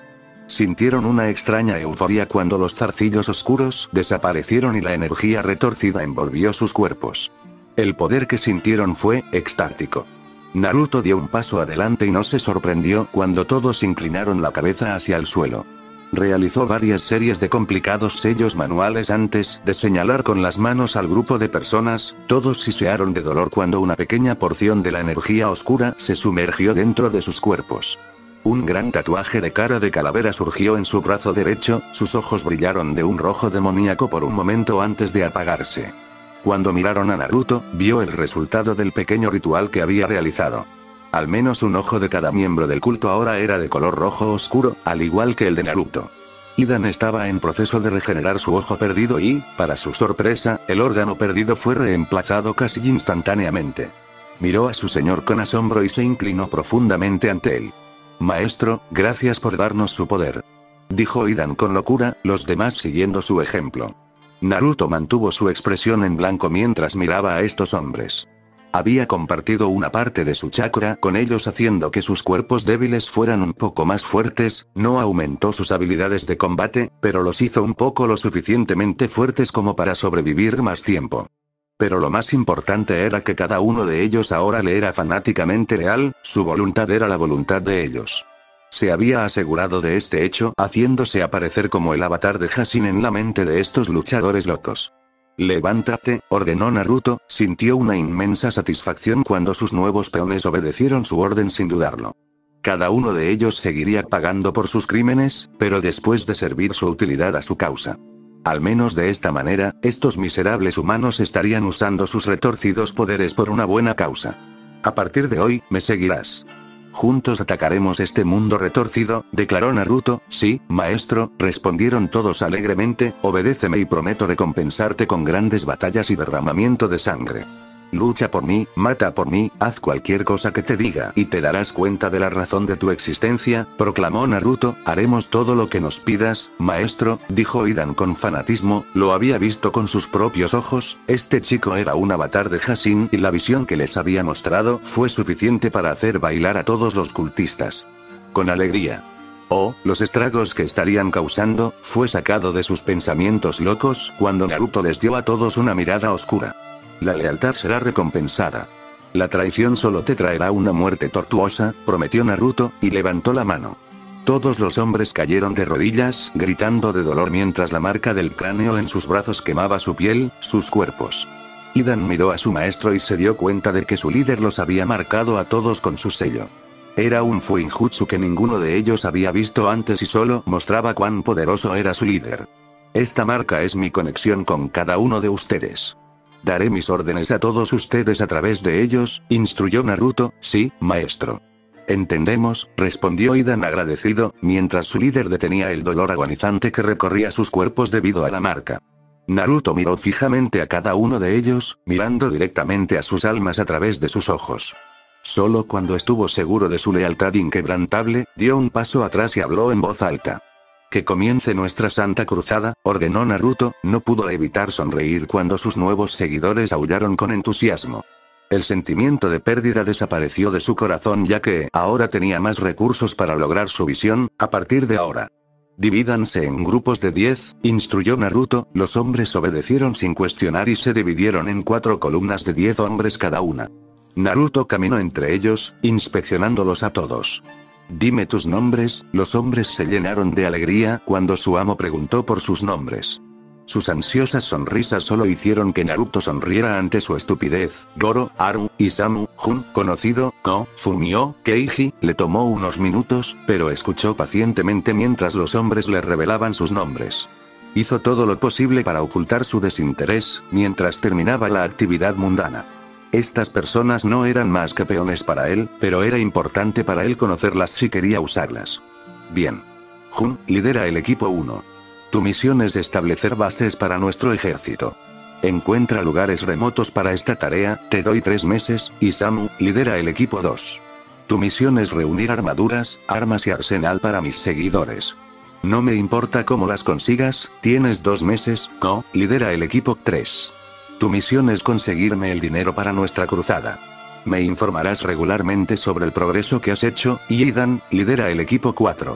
Sintieron una extraña euforia cuando los zarcillos oscuros desaparecieron y la energía retorcida envolvió sus cuerpos. El poder que sintieron fue extático. Naruto dio un paso adelante y no se sorprendió cuando todos inclinaron la cabeza hacia el suelo. Realizó varias series de complicados sellos manuales antes de señalar con las manos al grupo de personas. Todos sisearon de dolor cuando una pequeña porción de la energía oscura se sumergió dentro de sus cuerpos. Un gran tatuaje de cara de calavera surgió en su brazo derecho, sus ojos brillaron de un rojo demoníaco por un momento antes de apagarse. Cuando miraron a Naruto, vio el resultado del pequeño ritual que había realizado. Al menos un ojo de cada miembro del culto ahora era de color rojo oscuro, al igual que el de Naruto. Hidan estaba en proceso de regenerar su ojo perdido y, para su sorpresa, el órgano perdido fue reemplazado casi instantáneamente. Miró a su señor con asombro y se inclinó profundamente ante él. Maestro, gracias por darnos su poder. Dijo Hidan con locura, los demás siguiendo su ejemplo. Naruto mantuvo su expresión en blanco mientras miraba a estos hombres. Había compartido una parte de su chakra con ellos haciendo que sus cuerpos débiles fueran un poco más fuertes, no aumentó sus habilidades de combate, pero los hizo un poco lo suficientemente fuertes como para sobrevivir más tiempo. Pero lo más importante era que cada uno de ellos ahora le era fanáticamente leal, su voluntad era la voluntad de ellos. Se había asegurado de este hecho haciéndose aparecer como el avatar de Hashin en la mente de estos luchadores locos. Levántate, ordenó Naruto, sintió una inmensa satisfacción cuando sus nuevos peones obedecieron su orden sin dudarlo. Cada uno de ellos seguiría pagando por sus crímenes, pero después de servir su utilidad a su causa. Al menos de esta manera, estos miserables humanos estarían usando sus retorcidos poderes por una buena causa. A partir de hoy, me seguirás. Juntos atacaremos este mundo retorcido, declaró Naruto. Sí, maestro, respondieron todos alegremente, obedéceme y prometo recompensarte con grandes batallas y derramamiento de sangre. Lucha por mí, mata por mí, haz cualquier cosa que te diga y te darás cuenta de la razón de tu existencia, proclamó Naruto. Haremos todo lo que nos pidas, maestro, dijo Hidan con fanatismo, lo había visto con sus propios ojos, este chico era un avatar de Hashin y la visión que les había mostrado fue suficiente para hacer bailar a todos los cultistas. Con alegría. Los estragos que estarían causando, fue sacado de sus pensamientos locos cuando Naruto les dio a todos una mirada oscura. La lealtad será recompensada. La traición solo te traerá una muerte tortuosa, prometió Naruto, y levantó la mano. Todos los hombres cayeron de rodillas, gritando de dolor mientras la marca del cráneo en sus brazos quemaba su piel, sus cuerpos. Hidan miró a su maestro y se dio cuenta de que su líder los había marcado a todos con su sello. Era un fuinjutsu que ninguno de ellos había visto antes y solo mostraba cuán poderoso era su líder. Esta marca es mi conexión con cada uno de ustedes. Daré mis órdenes a todos ustedes a través de ellos, instruyó Naruto. Sí, maestro. Entendemos, respondió Hidan agradecido, mientras su líder detenía el dolor agonizante que recorría sus cuerpos debido a la marca. Naruto miró fijamente a cada uno de ellos, mirando directamente a sus almas a través de sus ojos. Solo cuando estuvo seguro de su lealtad inquebrantable, dio un paso atrás y habló en voz alta. Que comience nuestra santa cruzada, ordenó Naruto, no pudo evitar sonreír cuando sus nuevos seguidores aullaron con entusiasmo. El sentimiento de pérdida desapareció de su corazón ya que ahora tenía más recursos para lograr su visión. A partir de ahora, divídanse en grupos de 10, instruyó Naruto. Los hombres obedecieron sin cuestionar y se dividieron en 4 columnas de 10 hombres cada una. Naruto caminó entre ellos, inspeccionándolos a todos. Dime tus nombres. Los hombres se llenaron de alegría cuando su amo preguntó por sus nombres. Sus ansiosas sonrisas solo hicieron que Naruto sonriera ante su estupidez. Goro, Aru, Isamu, Jun, conocido, Ko, Fumio, Keiji, le tomó unos minutos, pero escuchó pacientemente mientras los hombres le revelaban sus nombres. Hizo todo lo posible para ocultar su desinterés, mientras terminaba la actividad mundana. Estas personas no eran más que peones para él, pero era importante para él conocerlas si quería usarlas. Bien. Jun, lidera el equipo 1. Tu misión es establecer bases para nuestro ejército. Encuentra lugares remotos para esta tarea, te doy 3 meses. Isamu, lidera el equipo 2. Tu misión es reunir armaduras, armas y arsenal para mis seguidores. No me importa cómo las consigas, tienes 2 meses. Ko, lidera el equipo 3. Tu misión es conseguirme el dinero para nuestra cruzada. Me informarás regularmente sobre el progreso que has hecho. Y Hidan, lidera el equipo 4.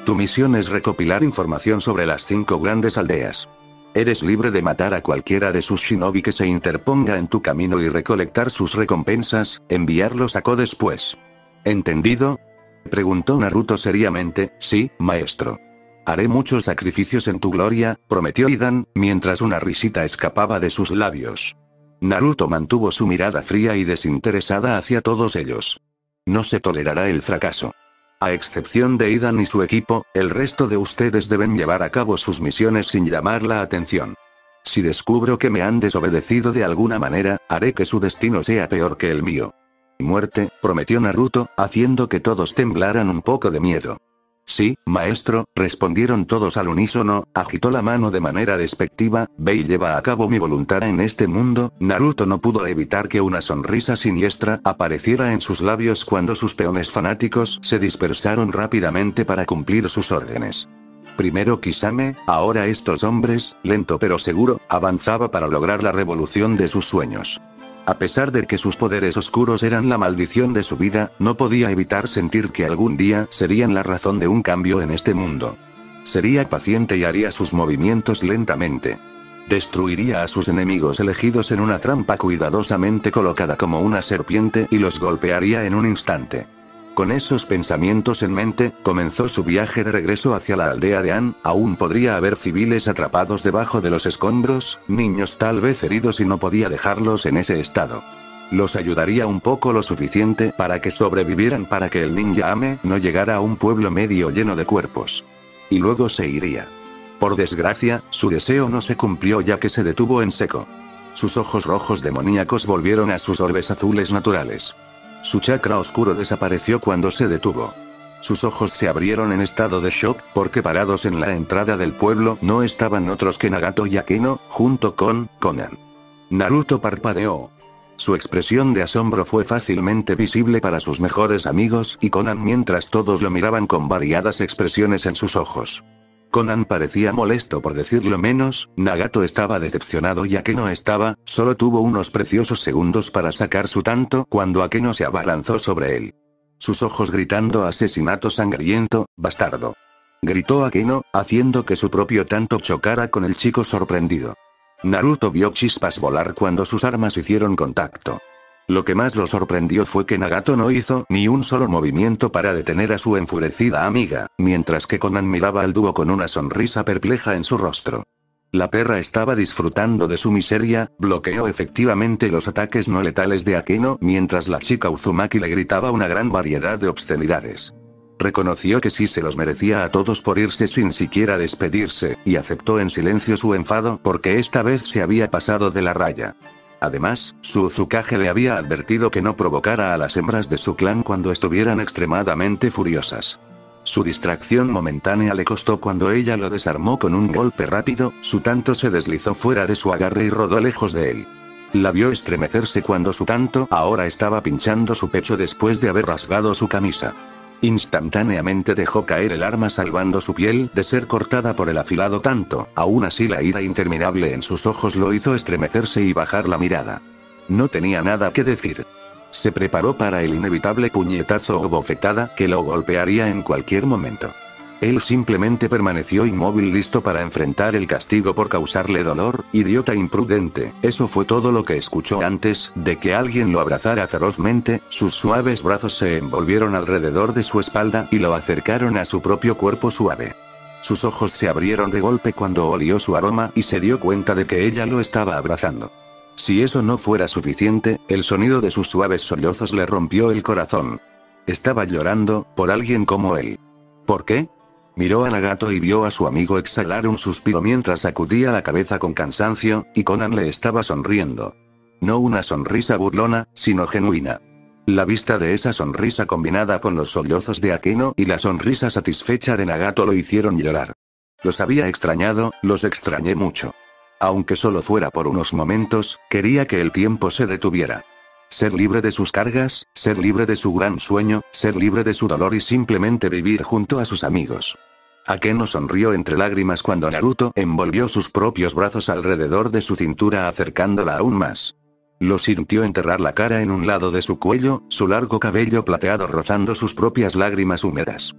Tu misión es recopilar información sobre las 5 grandes aldeas. Eres libre de matar a cualquiera de sus shinobi que se interponga en tu camino y recolectar sus recompensas, enviarlos a Ko después. ¿Entendido? Preguntó Naruto seriamente. Sí, maestro. Haré muchos sacrificios en tu gloria, prometió Hidan, mientras una risita escapaba de sus labios. Naruto mantuvo su mirada fría y desinteresada hacia todos ellos. No se tolerará el fracaso. A excepción de Hidan y su equipo, el resto de ustedes deben llevar a cabo sus misiones sin llamar la atención. Si descubro que me han desobedecido de alguna manera, haré que su destino sea peor que el mío. Muerte, prometió Naruto, haciendo que todos temblaran un poco de miedo. Sí, maestro, respondieron todos al unísono. Agitó la mano de manera despectiva. Ve y lleva a cabo mi voluntad en este mundo. Naruto no pudo evitar que una sonrisa siniestra apareciera en sus labios cuando sus peones fanáticos se dispersaron rápidamente para cumplir sus órdenes. Primero Kisame, ahora estos hombres, lento pero seguro, avanzaba para lograr la revolución de sus sueños. A pesar de que sus poderes oscuros eran la maldición de su vida, no podía evitar sentir que algún día serían la razón de un cambio en este mundo. Sería paciente y haría sus movimientos lentamente. Destruiría a sus enemigos elegidos en una trampa cuidadosamente colocada como una serpiente y los golpearía en un instante. Con esos pensamientos en mente, comenzó su viaje de regreso hacia la aldea de An. Aún podría haber civiles atrapados debajo de los escombros, niños tal vez heridos y no podía dejarlos en ese estado. Los ayudaría un poco lo suficiente para que sobrevivieran para que el ninja Ame no llegara a un pueblo medio lleno de cuerpos. Y luego se iría. Por desgracia, su deseo no se cumplió ya que se detuvo en seco. Sus ojos rojos demoníacos volvieron a sus orbes azules naturales. Su chakra oscuro desapareció cuando se detuvo. Sus ojos se abrieron en estado de shock, porque parados en la entrada del pueblo no estaban otros que Nagato y Akeno, junto con Konan. Naruto parpadeó. Su expresión de asombro fue fácilmente visible para sus mejores amigos y Konan mientras todos lo miraban con variadas expresiones en sus ojos. Konan parecía molesto por decirlo menos, Nagato estaba decepcionado y Akeno estaba, solo tuvo unos preciosos segundos para sacar su tanto cuando Akeno se abalanzó sobre él. Sus ojos gritando asesinato sangriento, bastardo. Gritó Akeno, haciendo que su propio tanto chocara con el chico sorprendido. Naruto vio chispas volar cuando sus armas hicieron contacto. Lo que más lo sorprendió fue que Nagato no hizo ni un solo movimiento para detener a su enfurecida amiga, mientras que Konan miraba al dúo con una sonrisa perpleja en su rostro. La perra estaba disfrutando de su miseria, bloqueó efectivamente los ataques no letales de Akeno mientras la chica Uzumaki le gritaba una gran variedad de obscenidades. Reconoció que sí se los merecía a todos por irse sin siquiera despedirse, y aceptó en silencio su enfado porque esta vez se había pasado de la raya. Además, su Uzukage le había advertido que no provocara a las hembras de su clan cuando estuvieran extremadamente furiosas. Su distracción momentánea le costó cuando ella lo desarmó con un golpe rápido, su tanto se deslizó fuera de su agarre y rodó lejos de él. La vio estremecerse cuando su tanto ahora estaba pinchando su pecho después de haber rasgado su camisa. Instantáneamente dejó caer el arma salvando su piel de ser cortada por el afilado tanto, aún así la ira interminable en sus ojos lo hizo estremecerse y bajar la mirada. No tenía nada que decir. Se preparó para el inevitable puñetazo o bofetada que lo golpearía en cualquier momento. Él simplemente permaneció inmóvil listo para enfrentar el castigo por causarle dolor, idiota imprudente. Eso fue todo lo que escuchó antes de que alguien lo abrazara ferozmente, sus suaves brazos se envolvieron alrededor de su espalda y lo acercaron a su propio cuerpo suave. Sus ojos se abrieron de golpe cuando olió su aroma y se dio cuenta de que ella lo estaba abrazando. Si eso no fuera suficiente, el sonido de sus suaves sollozos le rompió el corazón. Estaba llorando por alguien como él. ¿Por qué? Miró a Nagato y vio a su amigo exhalar un suspiro mientras sacudía la cabeza con cansancio, y Konan le estaba sonriendo. No una sonrisa burlona, sino genuina. La vista de esa sonrisa combinada con los sollozos de Akeno y la sonrisa satisfecha de Nagato lo hicieron llorar. Los había extrañado, los extrañé mucho. Aunque solo fuera por unos momentos, quería que el tiempo se detuviera. Ser libre de sus cargas, ser libre de su gran sueño, ser libre de su dolor y simplemente vivir junto a sus amigos. Akeno sonrió entre lágrimas cuando Naruto envolvió sus propios brazos alrededor de su cintura acercándola aún más. Lo sintió enterrar la cara en un lado de su cuello, su largo cabello plateado rozando sus propias lágrimas húmedas.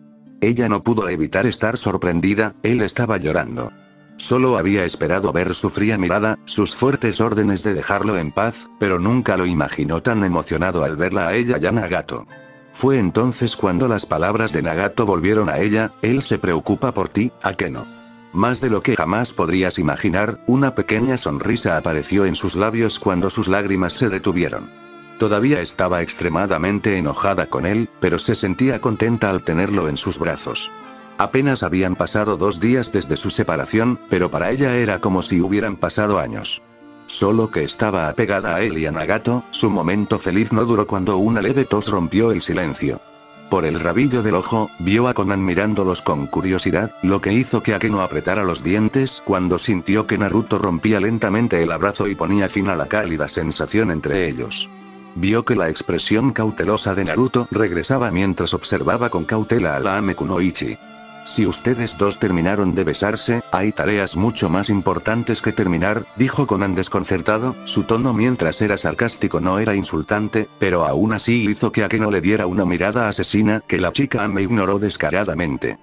Ella no pudo evitar estar sorprendida, él estaba llorando. Solo había esperado ver su fría mirada, sus fuertes órdenes de dejarlo en paz, pero nunca lo imaginó tan emocionado al verla a ella y a Nagato. Fue entonces cuando las palabras de Nagato volvieron a ella: él se preocupa por ti, Akeno. Más de lo que jamás podrías imaginar, una pequeña sonrisa apareció en sus labios cuando sus lágrimas se detuvieron. Todavía estaba extremadamente enojada con él, pero se sentía contenta al tenerlo en sus brazos. Apenas habían pasado 2 días desde su separación, pero para ella era como si hubieran pasado años. Solo que estaba apegada a él y a Nagato, su momento feliz no duró cuando una leve tos rompió el silencio. Por el rabillo del ojo, vio a Conan mirándolos con curiosidad, lo que hizo que Akeno apretara los dientes cuando sintió que Naruto rompía lentamente el abrazo y ponía fin a la cálida sensación entre ellos. Vio que la expresión cautelosa de Naruto regresaba mientras observaba con cautela a la Ame Kunoichi. Si ustedes dos terminaron de besarse, hay tareas mucho más importantes que terminar, dijo Conan desconcertado, su tono mientras era sarcástico no era insultante, pero aún así hizo que Akeno le diera una mirada asesina que la chica Ame ignoró descaradamente.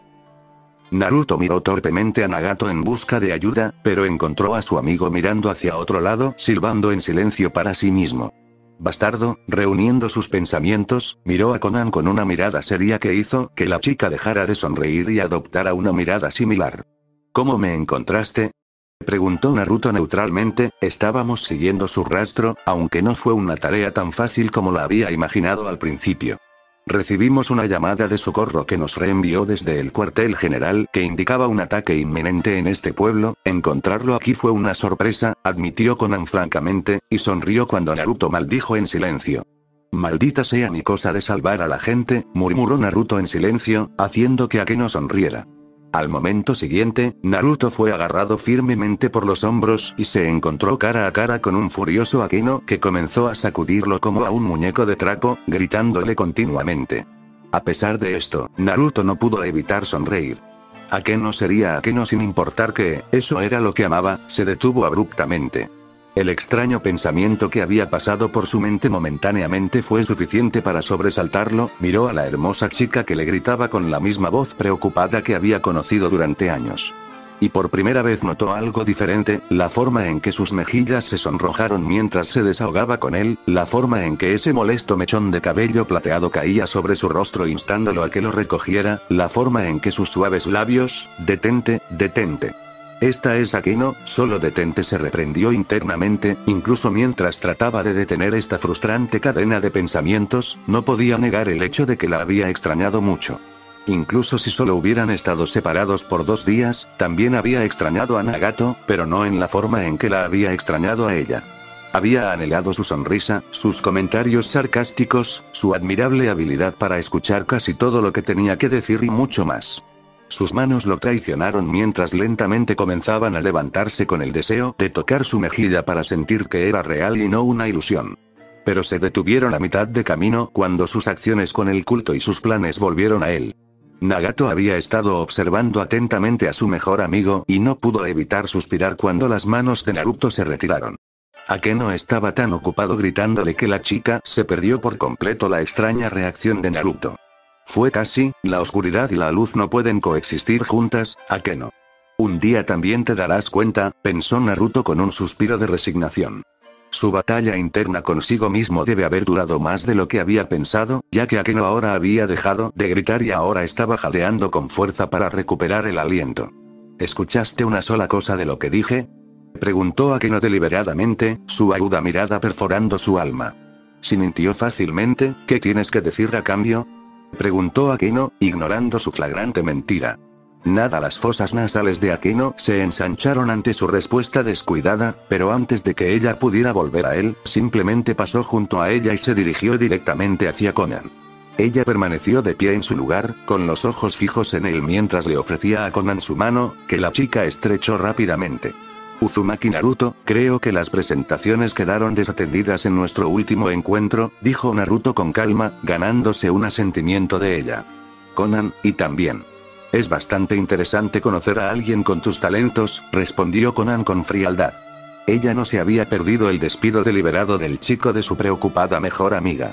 Naruto miró torpemente a Nagato en busca de ayuda, pero encontró a su amigo mirando hacia otro lado, silbando en silencio para sí mismo. Bastardo, reuniendo sus pensamientos, miró a Conan con una mirada seria que hizo que la chica dejara de sonreír y adoptara una mirada similar. ¿Cómo me encontraste?, preguntó Naruto neutralmente. Estábamos siguiendo su rastro, aunque no fue una tarea tan fácil como la había imaginado al principio. Recibimos una llamada de socorro que nos reenvió desde el cuartel general que indicaba un ataque inminente en este pueblo. Encontrarlo aquí fue una sorpresa, admitió Conan francamente, y sonrió cuando Naruto maldijo en silencio. Maldita sea mi cosa de salvar a la gente, murmuró Naruto en silencio, haciendo que Akeno sonriera. Al momento siguiente, Naruto fue agarrado firmemente por los hombros y se encontró cara a cara con un furioso Akeno que comenzó a sacudirlo como a un muñeco de trapo, gritándole continuamente. A pesar de esto, Naruto no pudo evitar sonreír. Akeno sería Akeno sin importar que eso era lo que amaba. Se detuvo abruptamente. El extraño pensamiento que había pasado por su mente momentáneamente fue suficiente para sobresaltarlo. Miró a la hermosa chica que le gritaba con la misma voz preocupada que había conocido durante años. Y por primera vez notó algo diferente, la forma en que sus mejillas se sonrojaron mientras se desahogaba con él, la forma en que ese molesto mechón de cabello plateado caía sobre su rostro instándolo a que lo recogiera, la forma en que sus suaves labios: detente, detente. Esta es Akeno, solo detente, se reprendió internamente, incluso mientras trataba de detener esta frustrante cadena de pensamientos, no podía negar el hecho de que la había extrañado mucho. Incluso si solo hubieran estado separados por 2 días, también había extrañado a Nagato, pero no en la forma en que la había extrañado a ella. Había anhelado su sonrisa, sus comentarios sarcásticos, su admirable habilidad para escuchar casi todo lo que tenía que decir y mucho más. Sus manos lo traicionaron mientras lentamente comenzaban a levantarse con el deseo de tocar su mejilla para sentir que era real y no una ilusión. Pero se detuvieron a mitad de camino cuando sus acciones con el culto y sus planes volvieron a él. Nagato había estado observando atentamente a su mejor amigo y no pudo evitar suspirar cuando las manos de Naruto se retiraron. Akeno estaba tan ocupado gritándole que la chica se perdió por completo la extraña reacción de Naruto. Fue casi: la oscuridad y la luz no pueden coexistir juntas, Akeno. Un día también te darás cuenta, pensó Naruto con un suspiro de resignación. Su batalla interna consigo mismo debe haber durado más de lo que había pensado, ya que Akeno ahora había dejado de gritar y ahora estaba jadeando con fuerza para recuperar el aliento. ¿Escuchaste una sola cosa de lo que dije?, preguntó Akeno deliberadamente, su aguda mirada perforando su alma. ¿Sintió fácilmente? ¿Qué tienes que decir a cambio?, preguntó Akeno, ignorando su flagrante mentira. Nada. Las fosas nasales de Akeno se ensancharon ante su respuesta descuidada, pero antes de que ella pudiera volver a él, simplemente pasó junto a ella y se dirigió directamente hacia Conan. Ella permaneció de pie en su lugar, con los ojos fijos en él mientras le ofrecía a Conan su mano, que la chica estrechó rápidamente. Uzumaki Naruto, creo que las presentaciones quedaron desatendidas en nuestro último encuentro, dijo Naruto con calma, ganándose un asentimiento de ella. Conan, y también. Es bastante interesante conocer a alguien con tus talentos, respondió Conan con frialdad. Ella no se había perdido el despido deliberado del chico de su preocupada mejor amiga.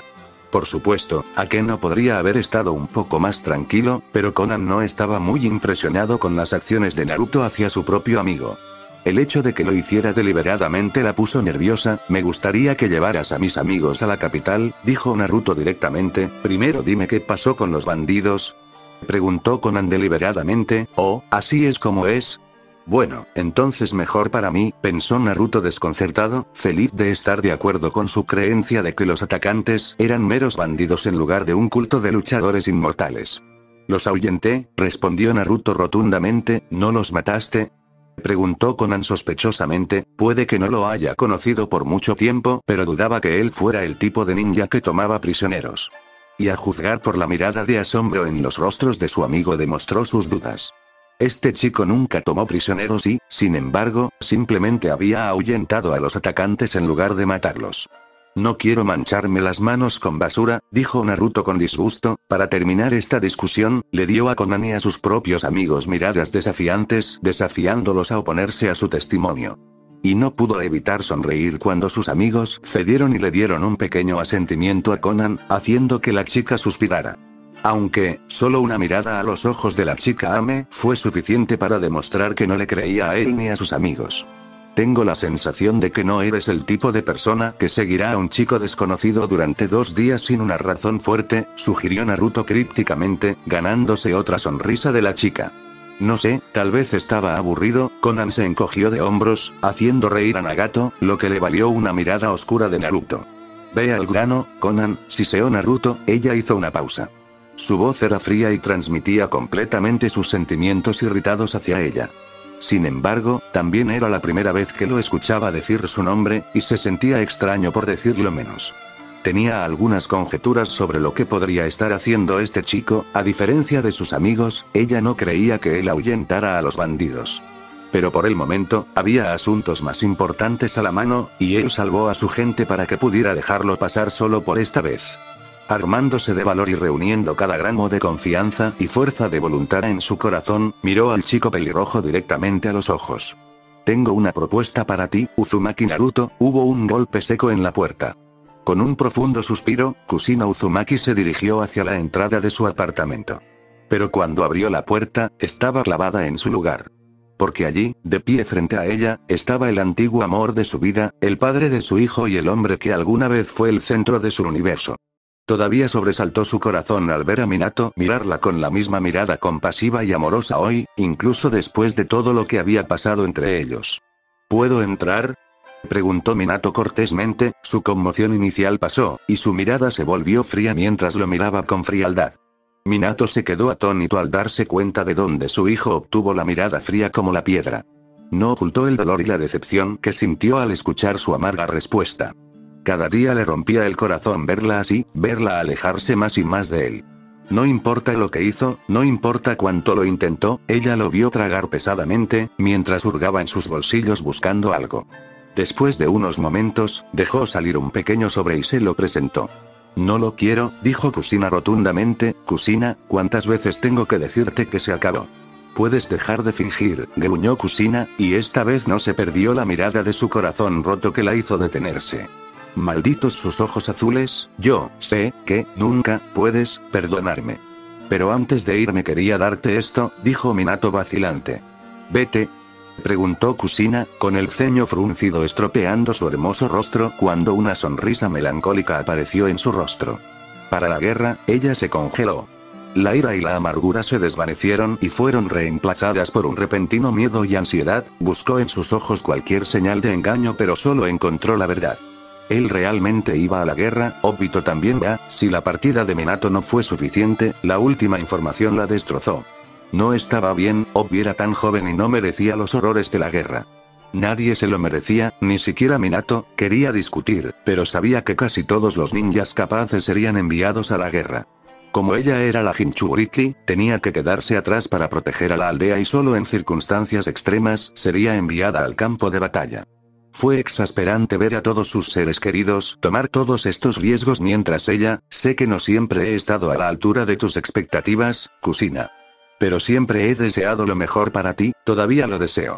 Por supuesto, Akeno podría haber estado un poco más tranquilo, pero Conan no estaba muy impresionado con las acciones de Naruto hacia su propio amigo. El hecho de que lo hiciera deliberadamente la puso nerviosa. Me gustaría que llevaras a mis amigos a la capital, dijo Naruto directamente. Primero dime qué pasó con los bandidos. Preguntó Conan deliberadamente. Oh, así es como es. Bueno, entonces mejor para mí, pensó Naruto desconcertado, feliz de estar de acuerdo con su creencia de que los atacantes eran meros bandidos en lugar de un culto de luchadores inmortales. Los ahuyenté, respondió Naruto rotundamente. ¿No los mataste? Preguntó Conan sospechosamente. Puede que no lo haya conocido por mucho tiempo, pero dudaba que él fuera el tipo de ninja que tomaba prisioneros. Y a juzgar por la mirada de asombro en los rostros de su amigo demostró sus dudas. Este chico nunca tomó prisioneros y, sin embargo, simplemente había ahuyentado a los atacantes en lugar de matarlos. No quiero mancharme las manos con basura, dijo Naruto con disgusto. Para terminar esta discusión, le dio a Conan y a sus propios amigos miradas desafiantes, desafiándolos a oponerse a su testimonio. Y no pudo evitar sonreír cuando sus amigos cedieron y le dieron un pequeño asentimiento a Conan, haciendo que la chica suspirara. Aunque, solo una mirada a los ojos de la chica Ame fue suficiente para demostrar que no le creía a él ni a sus amigos. Tengo la sensación de que no eres el tipo de persona que seguirá a un chico desconocido durante 2 días sin una razón fuerte, sugirió Naruto crípticamente, ganándose otra sonrisa de la chica. No sé, tal vez estaba aburrido. Conan se encogió de hombros, haciendo reír a Nagato, lo que le valió una mirada oscura de Naruto. Ve al grano, Conan, siseó Naruto. Ella hizo una pausa. Su voz era fría y transmitía completamente sus sentimientos irritados hacia ella. Sin embargo, también era la primera vez que lo escuchaba decir su nombre, y se sentía extraño por decirlo menos. Tenía algunas conjeturas sobre lo que podría estar haciendo este chico. A diferencia de sus amigos, ella no creía que él ahuyentara a los bandidos. Pero por el momento, había asuntos más importantes a la mano, y él salvó a su gente para que pudiera dejarlo pasar solo por esta vez. Armándose de valor y reuniendo cada gramo de confianza y fuerza de voluntad en su corazón, miró al chico pelirrojo directamente a los ojos. Tengo una propuesta para ti, Uzumaki Naruto. Hubo un golpe seco en la puerta. Con un profundo suspiro, Kushina Uzumaki se dirigió hacia la entrada de su apartamento. Pero cuando abrió la puerta, estaba clavada en su lugar. Porque allí, de pie frente a ella, estaba el antiguo amor de su vida, el padre de su hijo y el hombre que alguna vez fue el centro de su universo. Todavía sobresaltó su corazón al ver a Minato mirarla con la misma mirada compasiva y amorosa hoy, incluso después de todo lo que había pasado entre ellos. ¿Puedo entrar?, preguntó Minato cortésmente. Su conmoción inicial pasó, y su mirada se volvió fría mientras lo miraba con frialdad. Minato se quedó atónito al darse cuenta de dónde su hijo obtuvo la mirada fría como la piedra. No ocultó el dolor y la decepción que sintió al escuchar su amarga respuesta. Cada día le rompía el corazón verla así, verla alejarse más y más de él. No importa lo que hizo, no importa cuánto lo intentó, ella lo vio tragar pesadamente, mientras hurgaba en sus bolsillos buscando algo. Después de unos momentos, dejó salir un pequeño sobre y se lo presentó. No lo quiero, dijo Kushina rotundamente. Kushina, ¿cuántas veces tengo que decirte que se acabó? Puedes dejar de fingir, gruñó Kushina, y esta vez no se perdió la mirada de su corazón roto que la hizo detenerse. Malditos sus ojos azules. Yo sé que nunca puedes perdonarme. Pero antes de irme quería darte esto, dijo Minato vacilante. ¿Vete?, preguntó Kushina, con el ceño fruncido estropeando su hermoso rostro cuando una sonrisa melancólica apareció en su rostro. Para la guerra, ella se congeló. La ira y la amargura se desvanecieron y fueron reemplazadas por un repentino miedo y ansiedad. Buscó en sus ojos cualquier señal de engaño, pero solo encontró la verdad. Él realmente iba a la guerra. Obito también va. Si la partida de Minato no fue suficiente, la última información la destrozó. No estaba bien. Obito era tan joven y no merecía los horrores de la guerra. Nadie se lo merecía, ni siquiera Minato. Quería discutir, pero sabía que casi todos los ninjas capaces serían enviados a la guerra. Como ella era la Jinchuriki, tenía que quedarse atrás para proteger a la aldea y solo en circunstancias extremas sería enviada al campo de batalla. Fue exasperante ver a todos sus seres queridos tomar todos estos riesgos mientras ella. Sé que no siempre he estado a la altura de tus expectativas, Kushina. Pero siempre he deseado lo mejor para ti, todavía lo deseo.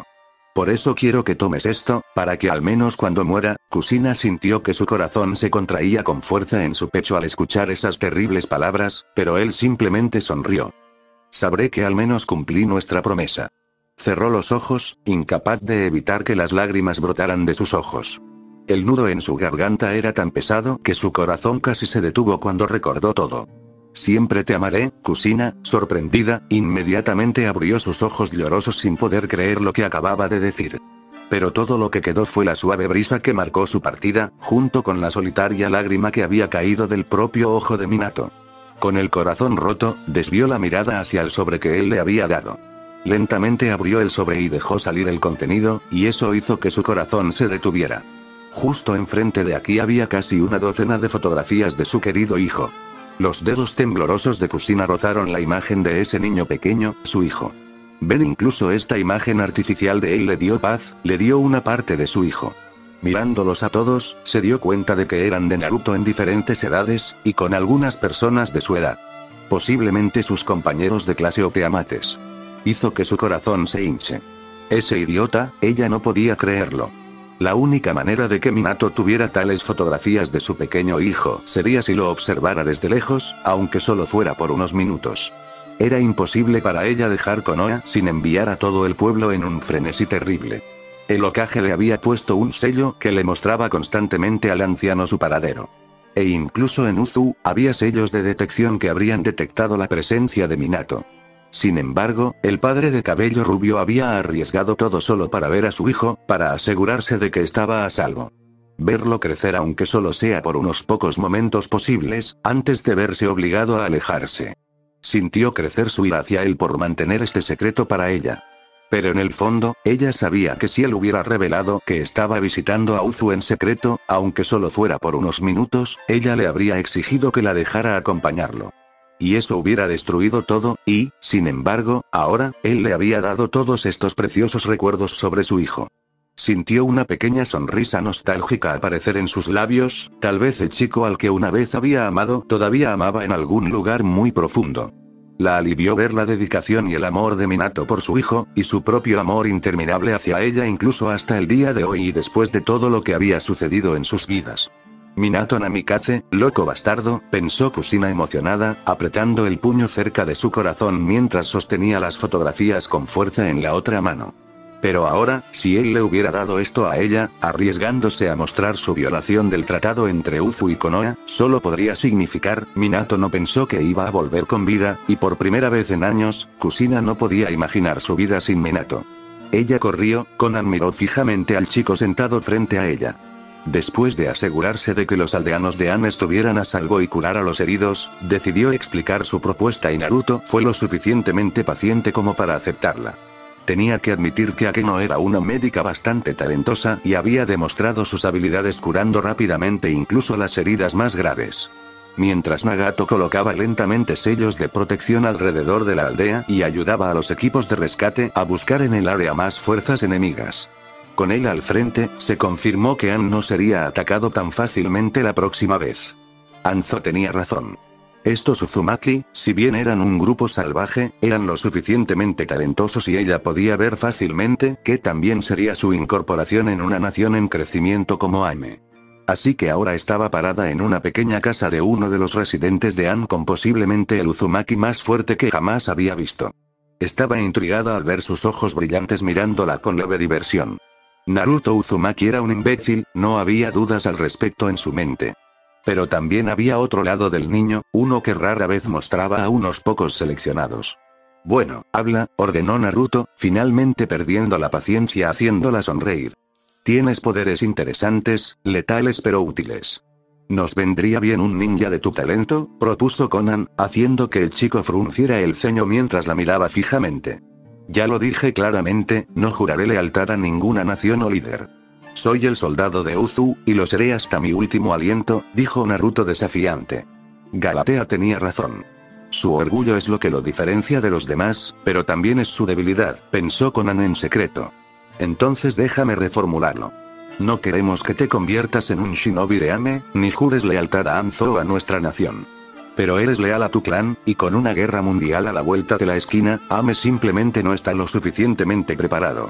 Por eso quiero que tomes esto, para que al menos cuando muera. Kusina sintió que su corazón se contraía con fuerza en su pecho al escuchar esas terribles palabras, pero él simplemente sonrió. Sabré que al menos cumplí nuestra promesa. Cerró los ojos, incapaz de evitar que las lágrimas brotaran de sus ojos. El nudo en su garganta era tan pesado que su corazón casi se detuvo cuando recordó todo. Siempre te amaré, Kusina, sorprendida, inmediatamente abrió sus ojos llorosos sin poder creer lo que acababa de decir. Pero todo lo que quedó fue la suave brisa que marcó su partida, junto con la solitaria lágrima que había caído del propio ojo de Minato. Con el corazón roto, desvió la mirada hacia el sobre que él le había dado. Lentamente abrió el sobre y dejó salir el contenido, y eso hizo que su corazón se detuviera. Justo enfrente de aquí había casi una docena de fotografías de su querido hijo. Los dedos temblorosos de Kusina rozaron la imagen de ese niño pequeño, su hijo. Ver incluso esta imagen artificial de él le dio paz, le dio una parte de su hijo. Mirándolos a todos, se dio cuenta de que eran de Naruto en diferentes edades, y con algunas personas de su edad. Posiblemente sus compañeros de clase o teamates. Hizo que su corazón se hinche. Ese idiota, ella no podía creerlo. La única manera de que Minato tuviera tales fotografías de su pequeño hijo sería si lo observara desde lejos, aunque solo fuera por unos minutos. Era imposible para ella dejar Konoha sin enviar a todo el pueblo en un frenesí terrible. El Hokage le había puesto un sello que le mostraba constantemente al anciano su paradero. E incluso en Uzu, había sellos de detección que habrían detectado la presencia de Minato. Sin embargo, el padre de cabello rubio había arriesgado todo solo para ver a su hijo, para asegurarse de que estaba a salvo. Verlo crecer aunque solo sea por unos pocos momentos posibles, antes de verse obligado a alejarse. Sintió crecer su ira hacia él por mantener este secreto para ella. Pero en el fondo, ella sabía que si él hubiera revelado que estaba visitando a Uzu en secreto, aunque solo fuera por unos minutos, ella le habría exigido que la dejara acompañarlo. Y eso hubiera destruido todo, y, sin embargo, ahora, él le había dado todos estos preciosos recuerdos sobre su hijo. Sintió una pequeña sonrisa nostálgica aparecer en sus labios, tal vez el chico al que una vez había amado todavía amaba en algún lugar muy profundo. La alivió ver la dedicación y el amor de Minato por su hijo, y su propio amor interminable hacia ella incluso hasta el día de hoy y después de todo lo que había sucedido en sus vidas. Minato Namikaze, loco bastardo, pensó Kusina emocionada, apretando el puño cerca de su corazón mientras sostenía las fotografías con fuerza en la otra mano. Pero ahora, si él le hubiera dado esto a ella, arriesgándose a mostrar su violación del tratado entre Uzu y Konoha, solo podría significar, Minato no pensó que iba a volver con vida, y por primera vez en años, Kusina no podía imaginar su vida sin Minato. Ella corrió, Konan miró fijamente al chico sentado frente a ella. Después de asegurarse de que los aldeanos de An estuvieran a salvo y curar a los heridos, decidió explicar su propuesta y Naruto fue lo suficientemente paciente como para aceptarla. Tenía que admitir que Akeno era una médica bastante talentosa y había demostrado sus habilidades curando rápidamente incluso las heridas más graves. Mientras Nagato colocaba lentamente sellos de protección alrededor de la aldea y ayudaba a los equipos de rescate a buscar en el área más fuerzas enemigas. Con él al frente, se confirmó que An no sería atacado tan fácilmente la próxima vez. Anzo tenía razón. Estos Uzumaki, si bien eran un grupo salvaje, eran lo suficientemente talentosos y ella podía ver fácilmente que también sería su incorporación en una nación en crecimiento como Ame. Así que ahora estaba parada en una pequeña casa de uno de los residentes de An con posiblemente el Uzumaki más fuerte que jamás había visto. Estaba intrigada al ver sus ojos brillantes mirándola con leve diversión. Naruto Uzumaki era un imbécil, no había dudas al respecto en su mente. Pero también había otro lado del niño, uno que rara vez mostraba a unos pocos seleccionados. Bueno, habla, ordenó Naruto, finalmente perdiendo la paciencia haciéndola sonreír. Tienes poderes interesantes, letales pero útiles. ¿Nos vendría bien un ninja de tu talento?, propuso Konan, haciendo que el chico frunciera el ceño mientras la miraba fijamente. Ya lo dije claramente, no juraré lealtad a ninguna nación o líder. Soy el soldado de Uzu, y lo seré hasta mi último aliento, dijo Naruto desafiante. Galatea tenía razón. Su orgullo es lo que lo diferencia de los demás, pero también es su debilidad, pensó Konan en secreto. Entonces déjame reformularlo. No queremos que te conviertas en un shinobi de Ame, ni jures lealtad a Anzo o a nuestra nación. Pero eres leal a tu clan, y con una guerra mundial a la vuelta de la esquina, Ame simplemente no está lo suficientemente preparado.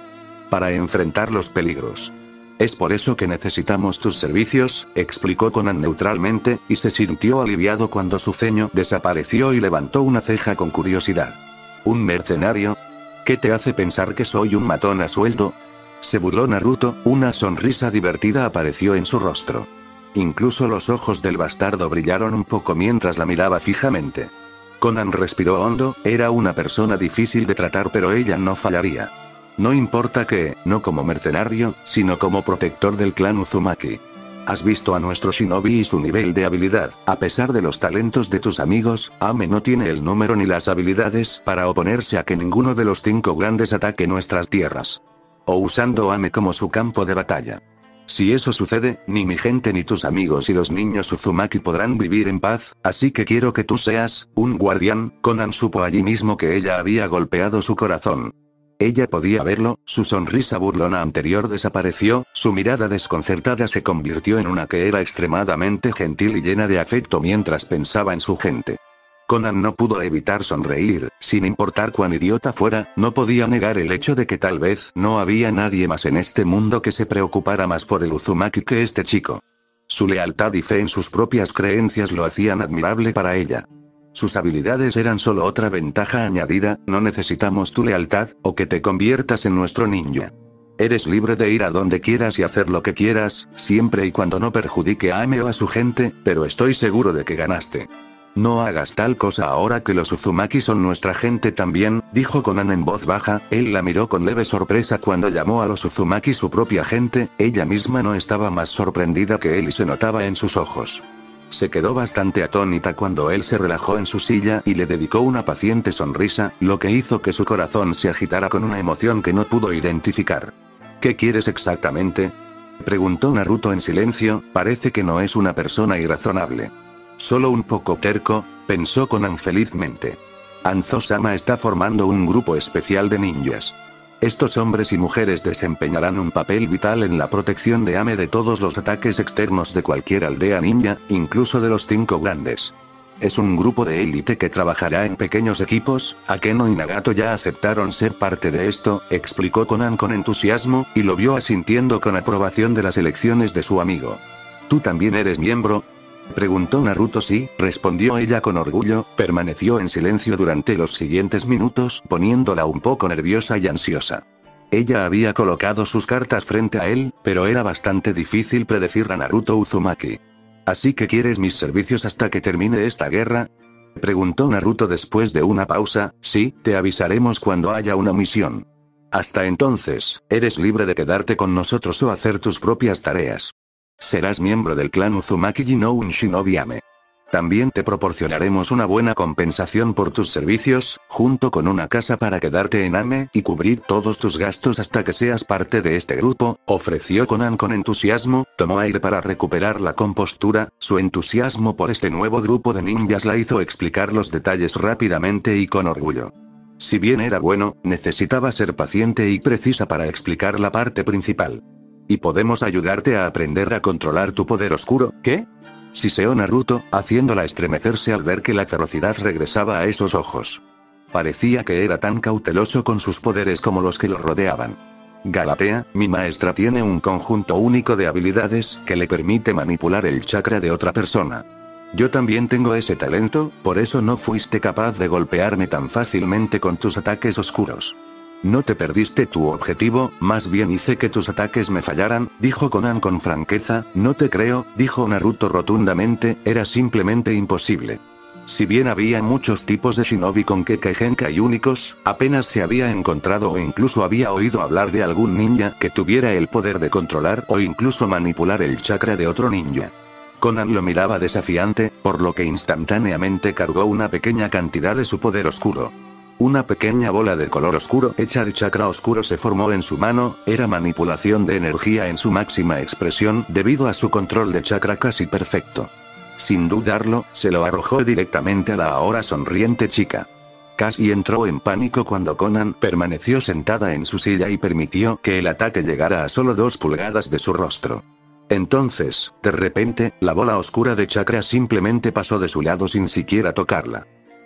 para enfrentar los peligros. Es por eso que necesitamos tus servicios, explicó Conan neutralmente, y se sintió aliviado cuando su ceño desapareció y levantó una ceja con curiosidad. ¿Un mercenario? ¿Qué te hace pensar que soy un matón a sueldo? Se burló Naruto, una sonrisa divertida apareció en su rostro. Incluso los ojos del bastardo brillaron un poco mientras la miraba fijamente. Conan respiró hondo, era una persona difícil de tratar pero ella no fallaría. No importa que, no como mercenario, sino como protector del clan Uzumaki. Has visto a nuestro shinobi y su nivel de habilidad. A pesar de los talentos de tus amigos, Ame no tiene el número ni las habilidades para oponerse a que ninguno de los 5 grandes ataque nuestras tierras. O usando Ame como su campo de batalla. Si eso sucede, ni mi gente ni tus amigos y los niños Uzumaki podrán vivir en paz, así que quiero que tú seas un guardián. Conan supo allí mismo que ella había golpeado su corazón. Ella podía verlo, su sonrisa burlona anterior desapareció, su mirada desconcertada se convirtió en una que era extremadamente gentil y llena de afecto mientras pensaba en su gente. Conan no pudo evitar sonreír, sin importar cuán idiota fuera, no podía negar el hecho de que tal vez no había nadie más en este mundo que se preocupara más por el Uzumaki que este chico. Su lealtad y fe en sus propias creencias lo hacían admirable para ella. Sus habilidades eran solo otra ventaja añadida, no necesitamos tu lealtad, o que te conviertas en nuestro ninja. Eres libre de ir a donde quieras y hacer lo que quieras, siempre y cuando no perjudique a Ame o a su gente, pero estoy seguro de que ganaste. No hagas tal cosa ahora que los Uzumaki son nuestra gente también, dijo Conan en voz baja, él la miró con leve sorpresa cuando llamó a los Uzumaki su propia gente, ella misma no estaba más sorprendida que él y se notaba en sus ojos. Se quedó bastante atónita cuando él se relajó en su silla y le dedicó una paciente sonrisa, lo que hizo que su corazón se agitara con una emoción que no pudo identificar. ¿Qué quieres exactamente?, preguntó Naruto en silencio, parece que no es una persona irrazonable. Solo un poco terco, pensó Conan felizmente. Hanzo-sama está formando un grupo especial de ninjas. Estos hombres y mujeres desempeñarán un papel vital en la protección de Ame de todos los ataques externos de cualquier aldea ninja, incluso de los 5 grandes. Es un grupo de élite que trabajará en pequeños equipos, Akeno y Nagato ya aceptaron ser parte de esto, explicó Conan con entusiasmo, y lo vio asintiendo con aprobación de las elecciones de su amigo. ¿Tú también eres miembro?, preguntó Naruto. Sí, respondió ella con orgullo, permaneció en silencio durante los siguientes minutos, poniéndola un poco nerviosa y ansiosa. Ella había colocado sus cartas frente a él, pero era bastante difícil predecir a Naruto Uzumaki. ¿Así que quieres mis servicios hasta que termine esta guerra?, preguntó Naruto después de una pausa. Sí, te avisaremos cuando haya una misión. Hasta entonces, eres libre de quedarte con nosotros o hacer tus propias tareas. Serás miembro del clan Uzumaki y no un shinobi Ame. También te proporcionaremos una buena compensación por tus servicios, junto con una casa para quedarte en Ame y cubrir todos tus gastos hasta que seas parte de este grupo, ofreció Conan con entusiasmo, tomó aire para recuperar la compostura, su entusiasmo por este nuevo grupo de ninjas la hizo explicar los detalles rápidamente y con orgullo. Si bien era bueno, necesitaba ser paciente y precisa para explicar la parte principal. Y podemos ayudarte a aprender a controlar tu poder oscuro. ¿Qué?, siseó Naruto, haciéndola estremecerse al ver que la ferocidad regresaba a esos ojos. Parecía que era tan cauteloso con sus poderes como los que lo rodeaban. Galatea, mi maestra tiene un conjunto único de habilidades que le permite manipular el chakra de otra persona. Yo también tengo ese talento, por eso no fuiste capaz de golpearme tan fácilmente con tus ataques oscuros. No te perdiste tu objetivo, más bien hice que tus ataques me fallaran, dijo Conan con franqueza. No te creo, dijo Naruto rotundamente, era simplemente imposible. Si bien había muchos tipos de shinobi con Kekkei Genkai únicos, apenas se había encontrado o incluso había oído hablar de algún ninja que tuviera el poder de controlar o incluso manipular el chakra de otro ninja. Conan lo miraba desafiante, por lo que instantáneamente cargó una pequeña cantidad de su poder oscuro. Una pequeña bola de color oscuro hecha de chakra oscuro se formó en su mano, era manipulación de energía en su máxima expresión debido a su control de chakra casi perfecto. Sin dudarlo, se lo arrojó directamente a la ahora sonriente chica. Casi entró en pánico cuando Conan permaneció sentada en su silla y permitió que el ataque llegara a solo 2 pulgadas de su rostro. Entonces, de repente, la bola oscura de chakra simplemente pasó de su lado sin siquiera tocarla.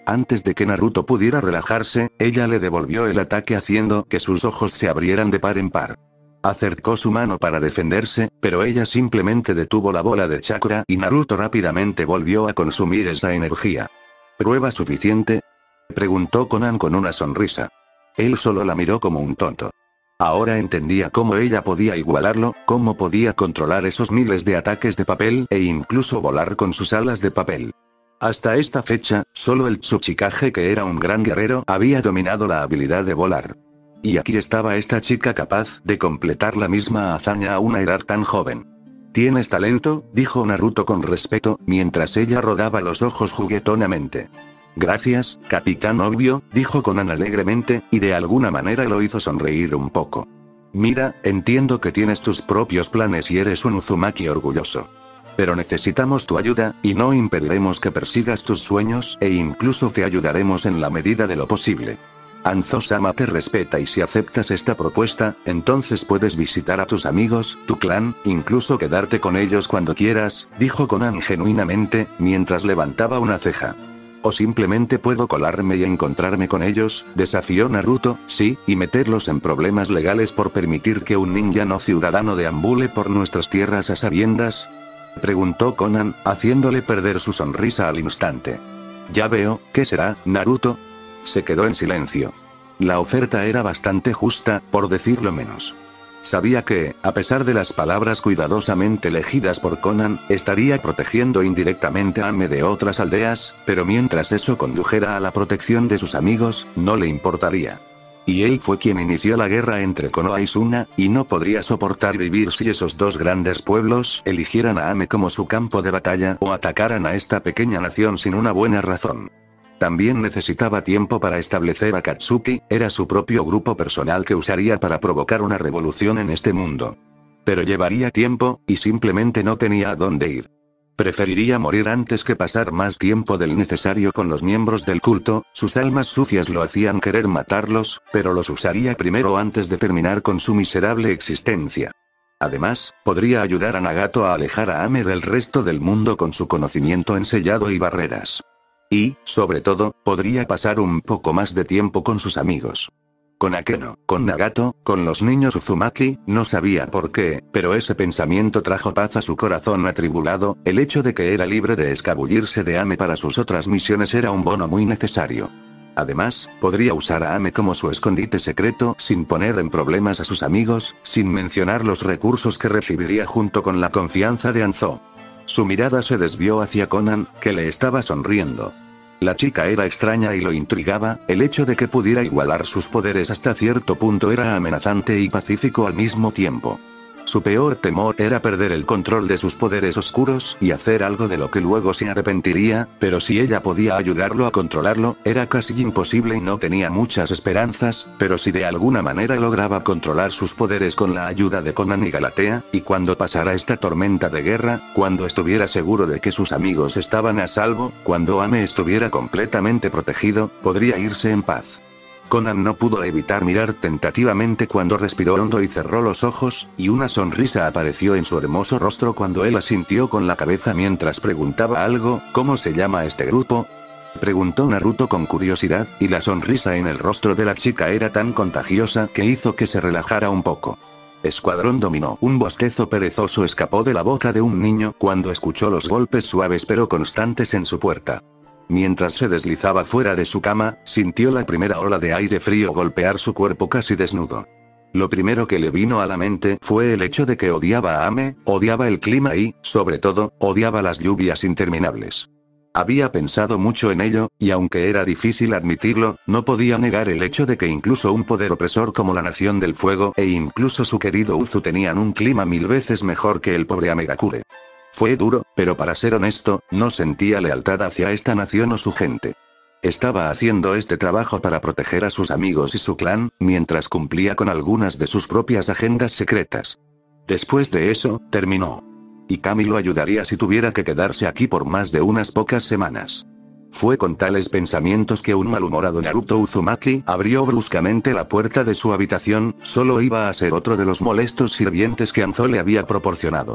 Antes de que Naruto pudiera relajarse, ella le devolvió el ataque haciendo que sus ojos se abrieran de par en par. Acercó su mano para defenderse, pero ella simplemente detuvo la bola de chakra y Naruto rápidamente volvió a consumir esa energía. ¿Prueba suficiente?, preguntó Konan con una sonrisa. Él solo la miró como un tonto. Ahora entendía cómo ella podía igualarlo, cómo podía controlar esos miles de ataques de papel e incluso volar con sus alas de papel. Hasta esta fecha, solo el Tsuchikage, que era un gran guerrero, había dominado la habilidad de volar. Y aquí estaba esta chica capaz de completar la misma hazaña a una edad tan joven. ¿Tienes talento?, dijo Naruto con respeto, mientras ella rodaba los ojos juguetonamente. Gracias, Capitán Obvio, dijo Konan alegremente, y de alguna manera lo hizo sonreír un poco. Mira, entiendo que tienes tus propios planes y eres un Uzumaki orgulloso. Pero necesitamos tu ayuda, y no impediremos que persigas tus sueños, e incluso te ayudaremos en la medida de lo posible. Hanzo-sama te respeta y si aceptas esta propuesta, entonces puedes visitar a tus amigos, tu clan, incluso quedarte con ellos cuando quieras, dijo Konan genuinamente, mientras levantaba una ceja. O simplemente puedo colarme y encontrarme con ellos, desafió Naruto, sí, y meterlos en problemas legales por permitir que un ninja no ciudadano deambule por nuestras tierras a sabiendas, preguntó Konan, haciéndole perder su sonrisa al instante. Ya veo, ¿qué será, Naruto? Se quedó en silencio. La oferta era bastante justa, por decirlo menos. Sabía que, a pesar de las palabras cuidadosamente elegidas por Konan, estaría protegiendo indirectamente a Ame de otras aldeas, pero mientras eso condujera a la protección de sus amigos, no le importaría. Y él fue quien inició la guerra entre Konoha y Suna, y no podría soportar vivir si esos dos grandes pueblos eligieran a Ame como su campo de batalla o atacaran a esta pequeña nación sin una buena razón. También necesitaba tiempo para establecer a Katsuki, era su propio grupo personal que usaría para provocar una revolución en este mundo. Pero llevaría tiempo, y simplemente no tenía a dónde ir. Preferiría morir antes que pasar más tiempo del necesario con los miembros del culto, sus almas sucias lo hacían querer matarlos, pero los usaría primero antes de terminar con su miserable existencia. Además, podría ayudar a Nagato a alejar a Ame del resto del mundo con su conocimiento en sellado y barreras. Y, sobre todo, podría pasar un poco más de tiempo con sus amigos. Con Akeno, con Nagato, con los niños Uzumaki, no sabía por qué, pero ese pensamiento trajo paz a su corazón atribulado, el hecho de que era libre de escabullirse de Ame para sus otras misiones era un bono muy necesario. Además, podría usar a Ame como su escondite secreto sin poner en problemas a sus amigos, sin mencionar los recursos que recibiría junto con la confianza de Hanzo. Su mirada se desvió hacia Konan, que le estaba sonriendo. La chica era extraña y lo intrigaba, el hecho de que pudiera igualar sus poderes hasta cierto punto era amenazante y pacífico al mismo tiempo. Su peor temor era perder el control de sus poderes oscuros y hacer algo de lo que luego se arrepentiría, pero si ella podía ayudarlo a controlarlo, era casi imposible y no tenía muchas esperanzas, pero si de alguna manera lograba controlar sus poderes con la ayuda de Konan y Galatea, y cuando pasara esta tormenta de guerra, cuando estuviera seguro de que sus amigos estaban a salvo, cuando Ame estuviera completamente protegido, podría irse en paz. Konan no pudo evitar mirar tentativamente cuando respiró hondo y cerró los ojos, y una sonrisa apareció en su hermoso rostro cuando él asintió con la cabeza mientras preguntaba algo. ¿Cómo se llama este grupo?, preguntó Naruto con curiosidad, y la sonrisa en el rostro de la chica era tan contagiosa que hizo que se relajara un poco. Escuadrón Dominó. Un bostezo perezoso escapó de la boca de un niño cuando escuchó los golpes suaves pero constantes en su puerta. Mientras se deslizaba fuera de su cama, sintió la primera ola de aire frío golpear su cuerpo casi desnudo. Lo primero que le vino a la mente fue el hecho de que odiaba a Ame, odiaba el clima y, sobre todo, odiaba las lluvias interminables. Había pensado mucho en ello, y aunque era difícil admitirlo, no podía negar el hecho de que incluso un poder opresor como la Nación del Fuego e incluso su querido Uzu tenían un clima 1000 veces mejor que el pobre Amegakure. Fue duro, pero para ser honesto, no sentía lealtad hacia esta nación o su gente. Estaba haciendo este trabajo para proteger a sus amigos y su clan, mientras cumplía con algunas de sus propias agendas secretas. Después de eso, terminó. Y Kami lo ayudaría si tuviera que quedarse aquí por más de unas pocas semanas. Fue con tales pensamientos que un malhumorado Naruto Uzumaki abrió bruscamente la puerta de su habitación, solo iba a ser otro de los molestos sirvientes que Hanzo le había proporcionado.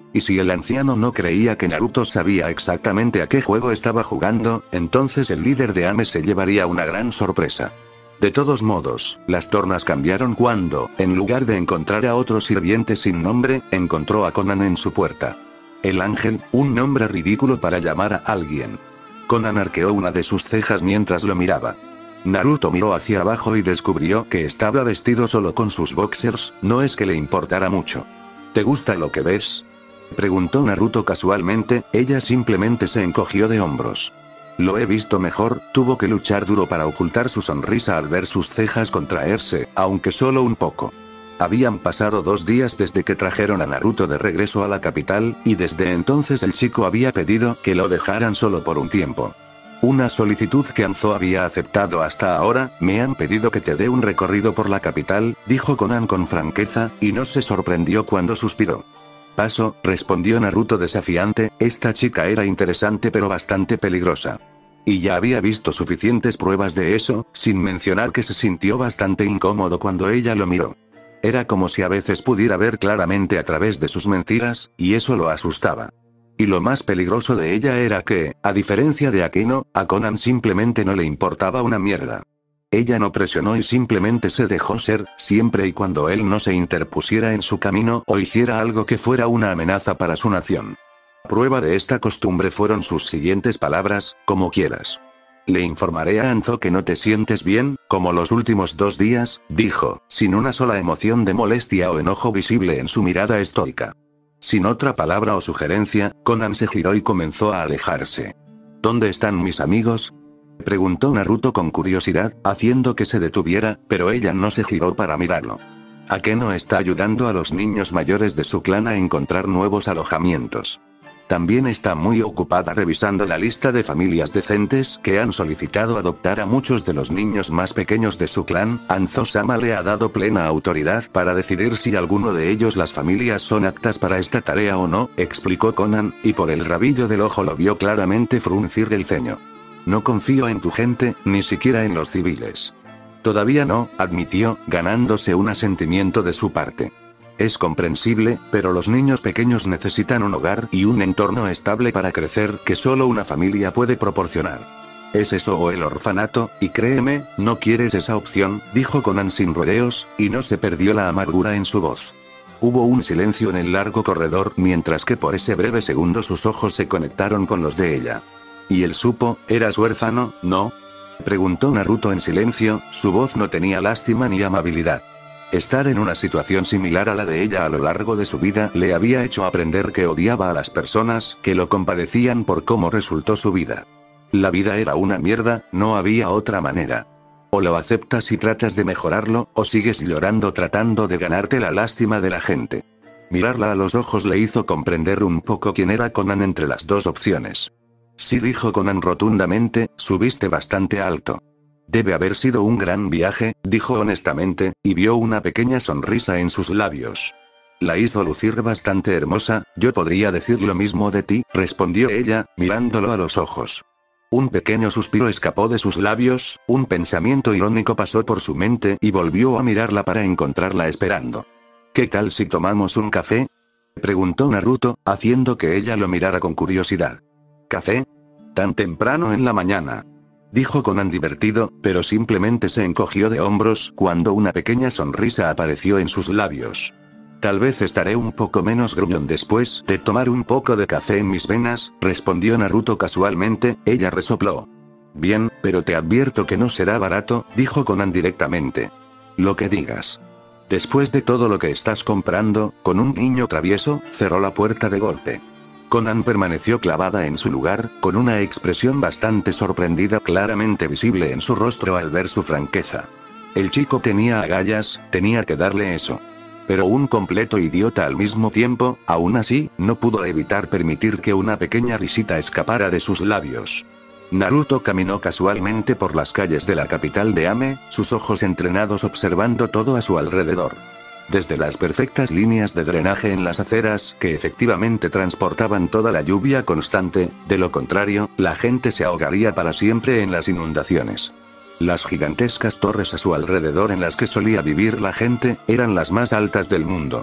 Y si el anciano no creía que Naruto sabía exactamente a qué juego estaba jugando, entonces el líder de Ame se llevaría una gran sorpresa. De todos modos, las tornas cambiaron cuando, en lugar de encontrar a otro sirviente sin nombre, encontró a Konan en su puerta. El ángel, un nombre ridículo para llamar a alguien. Konan arqueó una de sus cejas mientras lo miraba. Naruto miró hacia abajo y descubrió que estaba vestido solo con sus boxers, no es que le importara mucho. ¿Te gusta lo que ves?, preguntó Naruto casualmente, ella simplemente se encogió de hombros. Lo he visto mejor, tuvo que luchar duro para ocultar su sonrisa al ver sus cejas contraerse, aunque solo un poco. Habían pasado 2 días desde que trajeron a Naruto de regreso a la capital, y desde entonces el chico había pedido que lo dejaran solo por un tiempo. Una solicitud que Anzo había aceptado hasta ahora. Me han pedido que te dé un recorrido por la capital, dijo Konan con franqueza, y no se sorprendió cuando suspiró. Paso, respondió Naruto desafiante, esta chica era interesante pero bastante peligrosa. Y ya había visto suficientes pruebas de eso, sin mencionar que se sintió bastante incómodo cuando ella lo miró. Era como si a veces pudiera ver claramente a través de sus mentiras, y eso lo asustaba. Y lo más peligroso de ella era que, a diferencia de Akeno, a Konan simplemente no le importaba una mierda. Ella no presionó y simplemente se dejó ser, siempre y cuando él no se interpusiera en su camino o hiciera algo que fuera una amenaza para su nación. Prueba de esta costumbre fueron sus siguientes palabras, como quieras. Le informaré a Anzo que no te sientes bien, como los últimos 2 días, dijo, sin una sola emoción de molestia o enojo visible en su mirada estoica. Sin otra palabra o sugerencia, Konan se giró y comenzó a alejarse. ¿Dónde están mis amigos?, preguntó Naruto con curiosidad, haciendo que se detuviera, pero ella no se giró para mirarlo. Akeno está ayudando a los niños mayores de su clan a encontrar nuevos alojamientos. También está muy ocupada revisando la lista de familias decentes que han solicitado adoptar a muchos de los niños más pequeños de su clan. Anzo-sama le ha dado plena autoridad para decidir si alguno de ellos las familias son aptas para esta tarea o no, explicó Konan, y por el rabillo del ojo lo vio claramente fruncir el ceño. No confío en tu gente, ni siquiera en los civiles. Todavía no, admitió, ganándose un asentimiento de su parte. Es comprensible, pero los niños pequeños necesitan un hogar y un entorno estable para crecer que solo una familia puede proporcionar. Es eso o el orfanato, y créeme, no quieres esa opción, dijo Konan sin rodeos, y no se perdió la amargura en su voz. Hubo un silencio en el largo corredor mientras que por ese breve segundo sus ojos se conectaron con los de ella. ¿Y él supo, eras huérfano, no?, preguntó Naruto en silencio, su voz no tenía lástima ni amabilidad. Estar en una situación similar a la de ella a lo largo de su vida le había hecho aprender que odiaba a las personas que lo compadecían por cómo resultó su vida. La vida era una mierda, no había otra manera. O lo aceptas y tratas de mejorarlo, o sigues llorando tratando de ganarte la lástima de la gente. Mirarla a los ojos le hizo comprender un poco quién era Konan entre las 2 opciones. Sí, dijo Konan rotundamente, subiste bastante alto. Debe haber sido un gran viaje, dijo honestamente, y vio una pequeña sonrisa en sus labios. La hizo lucir bastante hermosa, yo podría decir lo mismo de ti, respondió ella, mirándolo a los ojos. Un pequeño suspiro escapó de sus labios, un pensamiento irónico pasó por su mente y volvió a mirarla para encontrarla esperando. ¿Qué tal si tomamos un café?, preguntó Naruto, haciendo que ella lo mirara con curiosidad. ¿Café? ¿Tan temprano en la mañana?, dijo Konan divertido, pero simplemente se encogió de hombros cuando una pequeña sonrisa apareció en sus labios. Tal vez estaré un poco menos gruñón después de tomar un poco de café en mis venas, respondió Naruto casualmente, ella resopló. Bien, pero te advierto que no será barato, dijo Konan directamente. Lo que digas. Después de todo lo que estás comprando, con un guiño travieso, cerró la puerta de golpe. Konan permaneció clavada en su lugar, con una expresión bastante sorprendida claramente visible en su rostro al ver su franqueza. El chico tenía agallas, tenía que darle eso. Pero un completo idiota al mismo tiempo, aún así, no pudo evitar permitir que una pequeña risita escapara de sus labios. Naruto caminó casualmente por las calles de la capital de Ame, sus ojos entrenados observando todo a su alrededor. Desde las perfectas líneas de drenaje en las aceras que efectivamente transportaban toda la lluvia constante, de lo contrario, la gente se ahogaría para siempre en las inundaciones. Las gigantescas torres a su alrededor en las que solía vivir la gente, eran las más altas del mundo.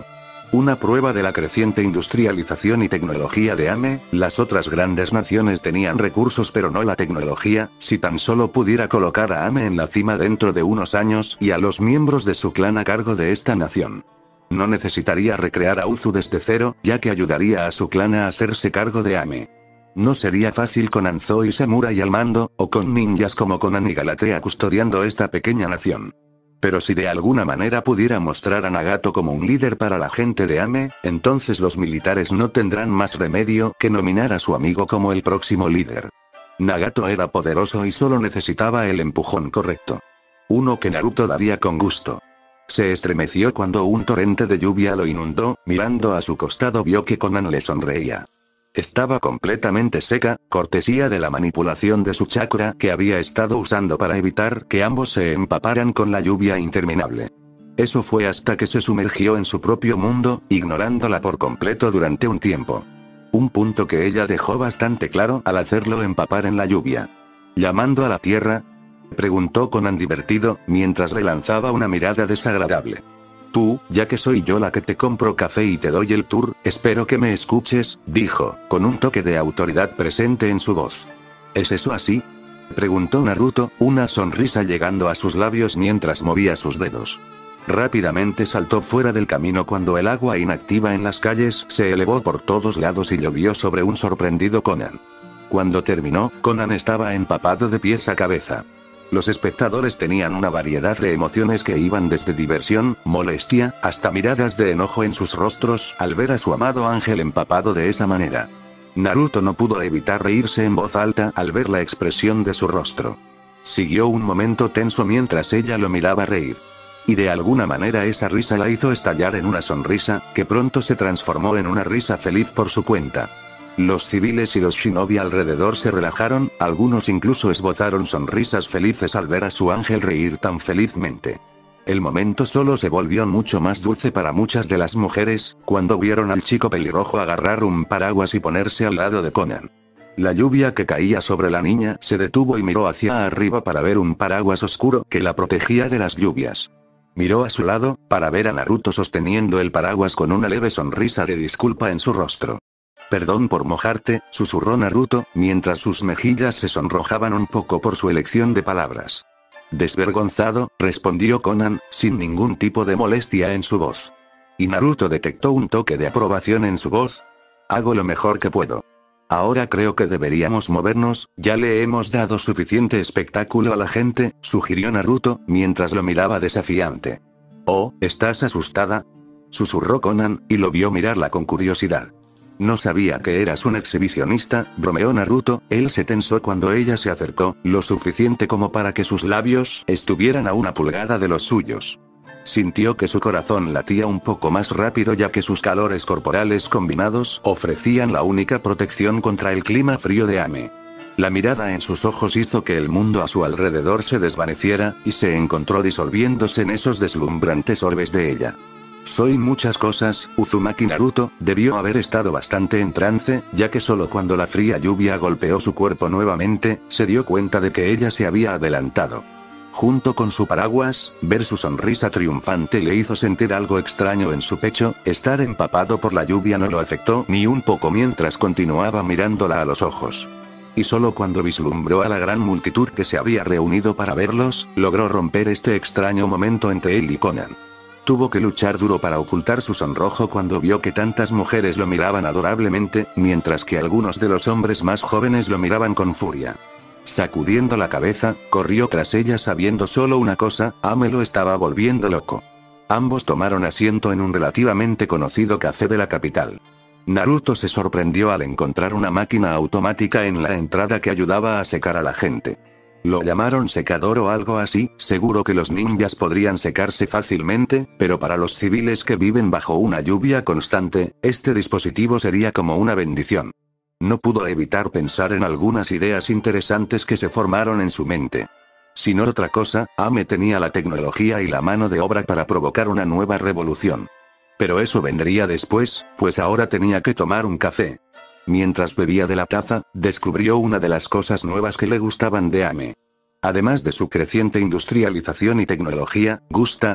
Una prueba de la creciente industrialización y tecnología de Ame. Las otras grandes naciones tenían recursos pero no la tecnología. Si tan solo pudiera colocar a Ame en la cima dentro de unos años y a los miembros de su clan a cargo de esta nación. No necesitaría recrear a Uzu desde cero, ya que ayudaría a su clan a hacerse cargo de Ame. No sería fácil con Anzo y Samurai al mando, o con ninjas como Conan y Galatea custodiando esta pequeña nación. Pero si de alguna manera pudiera mostrar a Nagato como un líder para la gente de Ame, entonces los militares no tendrán más remedio que nominar a su amigo como el próximo líder. Nagato era poderoso y solo necesitaba el empujón correcto. Uno que Naruto daría con gusto. Se estremeció cuando un torrente de lluvia lo inundó. Mirando a su costado vio que Conan le sonreía. Estaba completamente seca, cortesía de la manipulación de su chakra que había estado usando para evitar que ambos se empaparan con la lluvia interminable. Eso fue hasta que se sumergió en su propio mundo, ignorándola por completo durante un tiempo. Un punto que ella dejó bastante claro al hacerlo empapar en la lluvia. ¿Llamando a la tierra?, preguntó Conan divertido, mientras le lanzaba una mirada desagradable. Tú, ya que soy yo la que te compro café y te doy el tour, espero que me escuches, dijo, con un toque de autoridad presente en su voz. ¿Es eso así?, preguntó Naruto, una sonrisa llegando a sus labios mientras movía sus dedos. Rápidamente saltó fuera del camino cuando el agua inactiva en las calles se elevó por todos lados y llovió sobre un sorprendido Conan. Cuando terminó, Conan estaba empapado de pies a cabeza. Los espectadores tenían una variedad de emociones que iban desde diversión, molestia, hasta miradas de enojo en sus rostros al ver a su amado ángel empapado de esa manera. Naruto no pudo evitar reírse en voz alta al ver la expresión de su rostro. Siguió un momento tenso mientras ella lo miraba reír. Y de alguna manera esa risa la hizo estallar en una sonrisa, que pronto se transformó en una risa feliz por su cuenta. Los civiles y los shinobi alrededor se relajaron, algunos incluso esbozaron sonrisas felices al ver a su ángel reír tan felizmente. El momento solo se volvió mucho más dulce para muchas de las mujeres, cuando vieron al chico pelirrojo agarrar un paraguas y ponerse al lado de Conan. La lluvia que caía sobre la niña se detuvo y miró hacia arriba para ver un paraguas oscuro que la protegía de las lluvias. Miró a su lado, para ver a Naruto sosteniendo el paraguas con una leve sonrisa de disculpa en su rostro. Perdón por mojarte, susurró Naruto, mientras sus mejillas se sonrojaban un poco por su elección de palabras. Desvergonzado, respondió Conan, sin ningún tipo de molestia en su voz. Y Naruto detectó un toque de aprobación en su voz. Hago lo mejor que puedo. Ahora creo que deberíamos movernos, ya le hemos dado suficiente espectáculo a la gente, sugirió Naruto, mientras lo miraba desafiante. Oh, ¿estás asustada?, susurró Conan, y lo vio mirarla con curiosidad. No sabía que eras un exhibicionista, bromeó Naruto. Él se tensó cuando ella se acercó, lo suficiente como para que sus labios estuvieran a una pulgada de los suyos. Sintió que su corazón latía un poco más rápido ya que sus calores corporales combinados ofrecían la única protección contra el clima frío de Ame. La mirada en sus ojos hizo que el mundo a su alrededor se desvaneciera, y se encontró disolviéndose en esos deslumbrantes orbes de ella. Soy muchas cosas, Uzumaki. Naruto debió haber estado bastante en trance, ya que solo cuando la fría lluvia golpeó su cuerpo nuevamente, se dio cuenta de que ella se había adelantado. Junto con su paraguas, ver su sonrisa triunfante le hizo sentir algo extraño en su pecho. Estar empapado por la lluvia no lo afectó ni un poco mientras continuaba mirándola a los ojos. Y solo cuando vislumbró a la gran multitud que se había reunido para verlos, logró romper este extraño momento entre él y Conan. Tuvo que luchar duro para ocultar su sonrojo cuando vio que tantas mujeres lo miraban adorablemente, mientras que algunos de los hombres más jóvenes lo miraban con furia. Sacudiendo la cabeza, corrió tras ella sabiendo solo una cosa: Ame lo estaba volviendo loco. Ambos tomaron asiento en un relativamente conocido café de la capital. Naruto se sorprendió al encontrar una máquina automática en la entrada que ayudaba a secar a la gente. Lo llamaron secador o algo así. Seguro que los ninjas podrían secarse fácilmente, pero para los civiles que viven bajo una lluvia constante, este dispositivo sería como una bendición. No pudo evitar pensar en algunas ideas interesantes que se formaron en su mente. Si no otra cosa, Ame tenía la tecnología y la mano de obra para provocar una nueva revolución. Pero eso vendría después, pues ahora tenía que tomar un café. Mientras bebía de la taza, descubrió una de las cosas nuevas que le gustaban de Ame. Además de su creciente industrialización y tecnología, gusta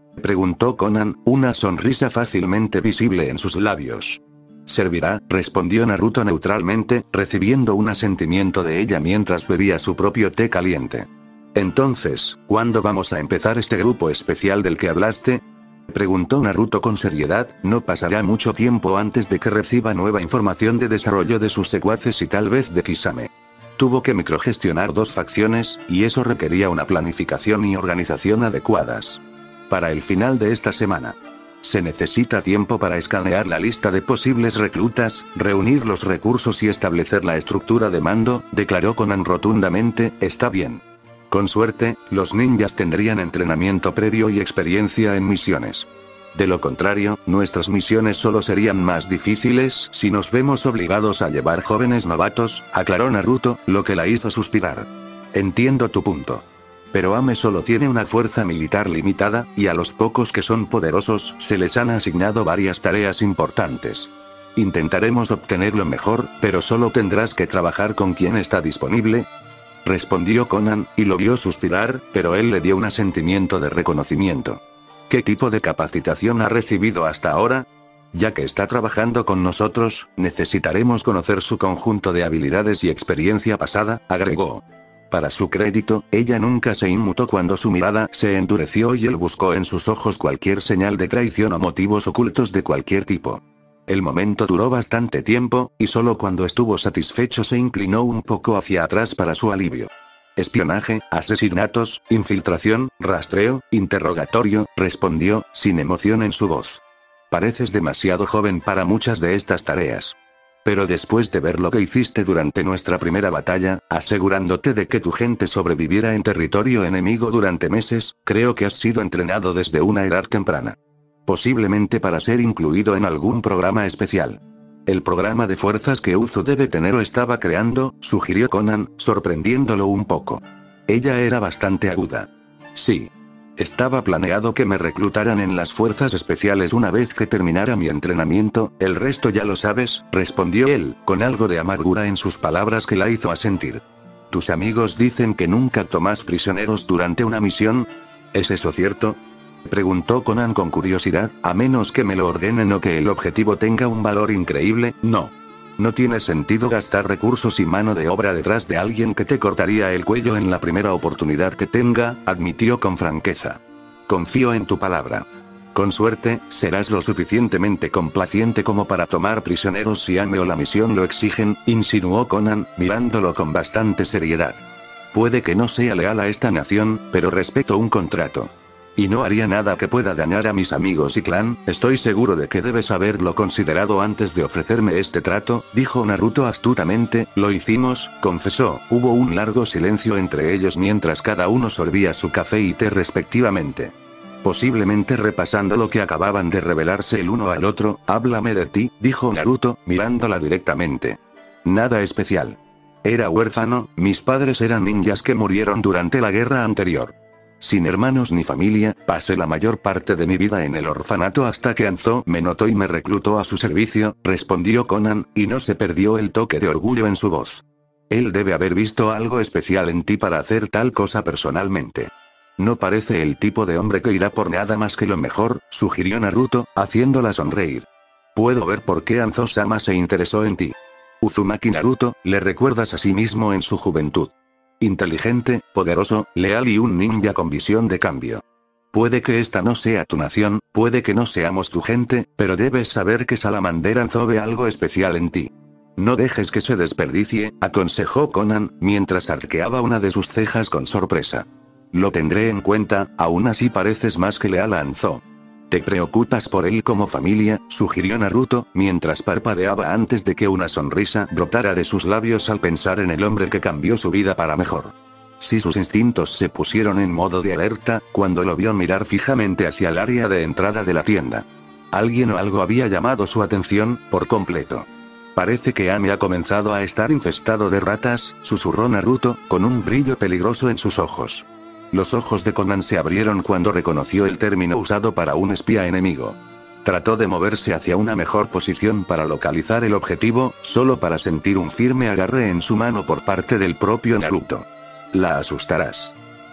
Preguntó Conan, una sonrisa fácilmente visible en sus labios. Servirá, respondió Naruto neutralmente, recibiendo un asentimiento de ella mientras bebía su propio té caliente. Entonces, ¿cuándo vamos a empezar este grupo especial del que hablaste? Preguntó Naruto con seriedad. No pasará mucho tiempo antes de que reciba nueva información de desarrollo de sus secuaces y tal vez de Kisame. Tuvo que microgestionar 2 facciones, y eso requería una planificación y organización adecuadas. Para el final de esta semana. Se necesita tiempo para escanear la lista de posibles reclutas, reunir los recursos y establecer la estructura de mando, declaró Conan rotundamente. Está bien. Con suerte, los ninjas tendrían entrenamiento previo y experiencia en misiones. De lo contrario, nuestras misiones solo serían más difíciles si nos vemos obligados a llevar jóvenes novatos, aclaró Naruto, lo que la hizo suspirar. Entiendo tu punto. Pero Ame solo tiene una fuerza militar limitada, y a los pocos que son poderosos se les han asignado varias tareas importantes. Intentaremos obtener lo mejor, pero solo tendrás que trabajar con quien está disponible, respondió Conan, y lo vio suspirar, pero él le dio un asentimiento de reconocimiento. ¿Qué tipo de capacitación ha recibido hasta ahora? Ya que está trabajando con nosotros, necesitaremos conocer su conjunto de habilidades y experiencia pasada, agregó. Para su crédito, ella nunca se inmutó cuando su mirada se endureció y él buscó en sus ojos cualquier señal de traición o motivos ocultos de cualquier tipo. El momento duró bastante tiempo, y solo cuando estuvo satisfecho se inclinó un poco hacia atrás para su alivio. Espionaje, asesinatos, infiltración, rastreo, interrogatorio, respondió, sin emoción en su voz. Pareces demasiado joven para muchas de estas tareas. Pero después de ver lo que hiciste durante nuestra primera batalla, asegurándote de que tu gente sobreviviera en territorio enemigo durante meses, creo que has sido entrenado desde una edad temprana. Posiblemente para ser incluido en algún programa especial. El programa de fuerzas que Uzu debe tener o estaba creando, sugirió Conan, sorprendiéndolo un poco. Ella era bastante aguda. Sí. Estaba planeado que me reclutaran en las fuerzas especiales una vez que terminara mi entrenamiento, el resto ya lo sabes, respondió él, con algo de amargura en sus palabras que la hizo asentir. ¿Tus amigos dicen que nunca tomas prisioneros durante una misión? ¿Es eso cierto? Preguntó Conan con curiosidad, a menos que me lo ordenen o que el objetivo tenga un valor increíble, no. No tiene sentido gastar recursos y mano de obra detrás de alguien que te cortaría el cuello en la primera oportunidad que tenga, admitió con franqueza. Confío en tu palabra. Con suerte, serás lo suficientemente complaciente como para tomar prisioneros si Ame o la misión lo exigen, insinuó Conan, mirándolo con bastante seriedad. Puede que no sea leal a esta nación, pero respeto un contrato. Y no haría nada que pueda dañar a mis amigos y clan. Estoy seguro de que debes haberlo considerado antes de ofrecerme este trato, dijo Naruto astutamente. Lo hicimos, confesó. Hubo un largo silencio entre ellos mientras cada uno sorbía su café y té respectivamente. Posiblemente repasando lo que acababan de revelarse el uno al otro. Háblame de ti, dijo Naruto, mirándola directamente. Nada especial. Era huérfano, mis padres eran ninjas que murieron durante la guerra anterior. Sin hermanos ni familia, pasé la mayor parte de mi vida en el orfanato hasta que Anzo me notó y me reclutó a su servicio, respondió Conan, y no se perdió el toque de orgullo en su voz. Él debe haber visto algo especial en ti para hacer tal cosa personalmente. No parece el tipo de hombre que irá por nada más que lo mejor, sugirió Naruto, haciéndola sonreír. Puedo ver por qué Anzo-sama se interesó en ti. Uzumaki Naruto, le recuerdas a sí mismo en su juventud. Inteligente, poderoso, leal y un ninja con visión de cambio. Puede que esta no sea tu nación, puede que no seamos tu gente, pero debes saber que Salamander Anzo ve algo especial en ti. No dejes que se desperdicie, aconsejó Conan, mientras arqueaba una de sus cejas con sorpresa. Lo tendré en cuenta, aún así pareces más que leal a Anzo. ¿Te preocupas por él como familia?, sugirió Naruto, mientras parpadeaba antes de que una sonrisa brotara de sus labios al pensar en el hombre que cambió su vida para mejor. Sí, sus instintos se pusieron en modo de alerta, cuando lo vio mirar fijamente hacia el área de entrada de la tienda. Alguien o algo había llamado su atención, por completo. Parece que Ame ha comenzado a estar infestado de ratas, susurró Naruto, con un brillo peligroso en sus ojos. Los ojos de Conan se abrieron cuando reconoció el término usado para un espía enemigo. Trató de moverse hacia una mejor posición para localizar el objetivo, solo para sentir un firme agarre en su mano por parte del propio Naruto. La asustarás.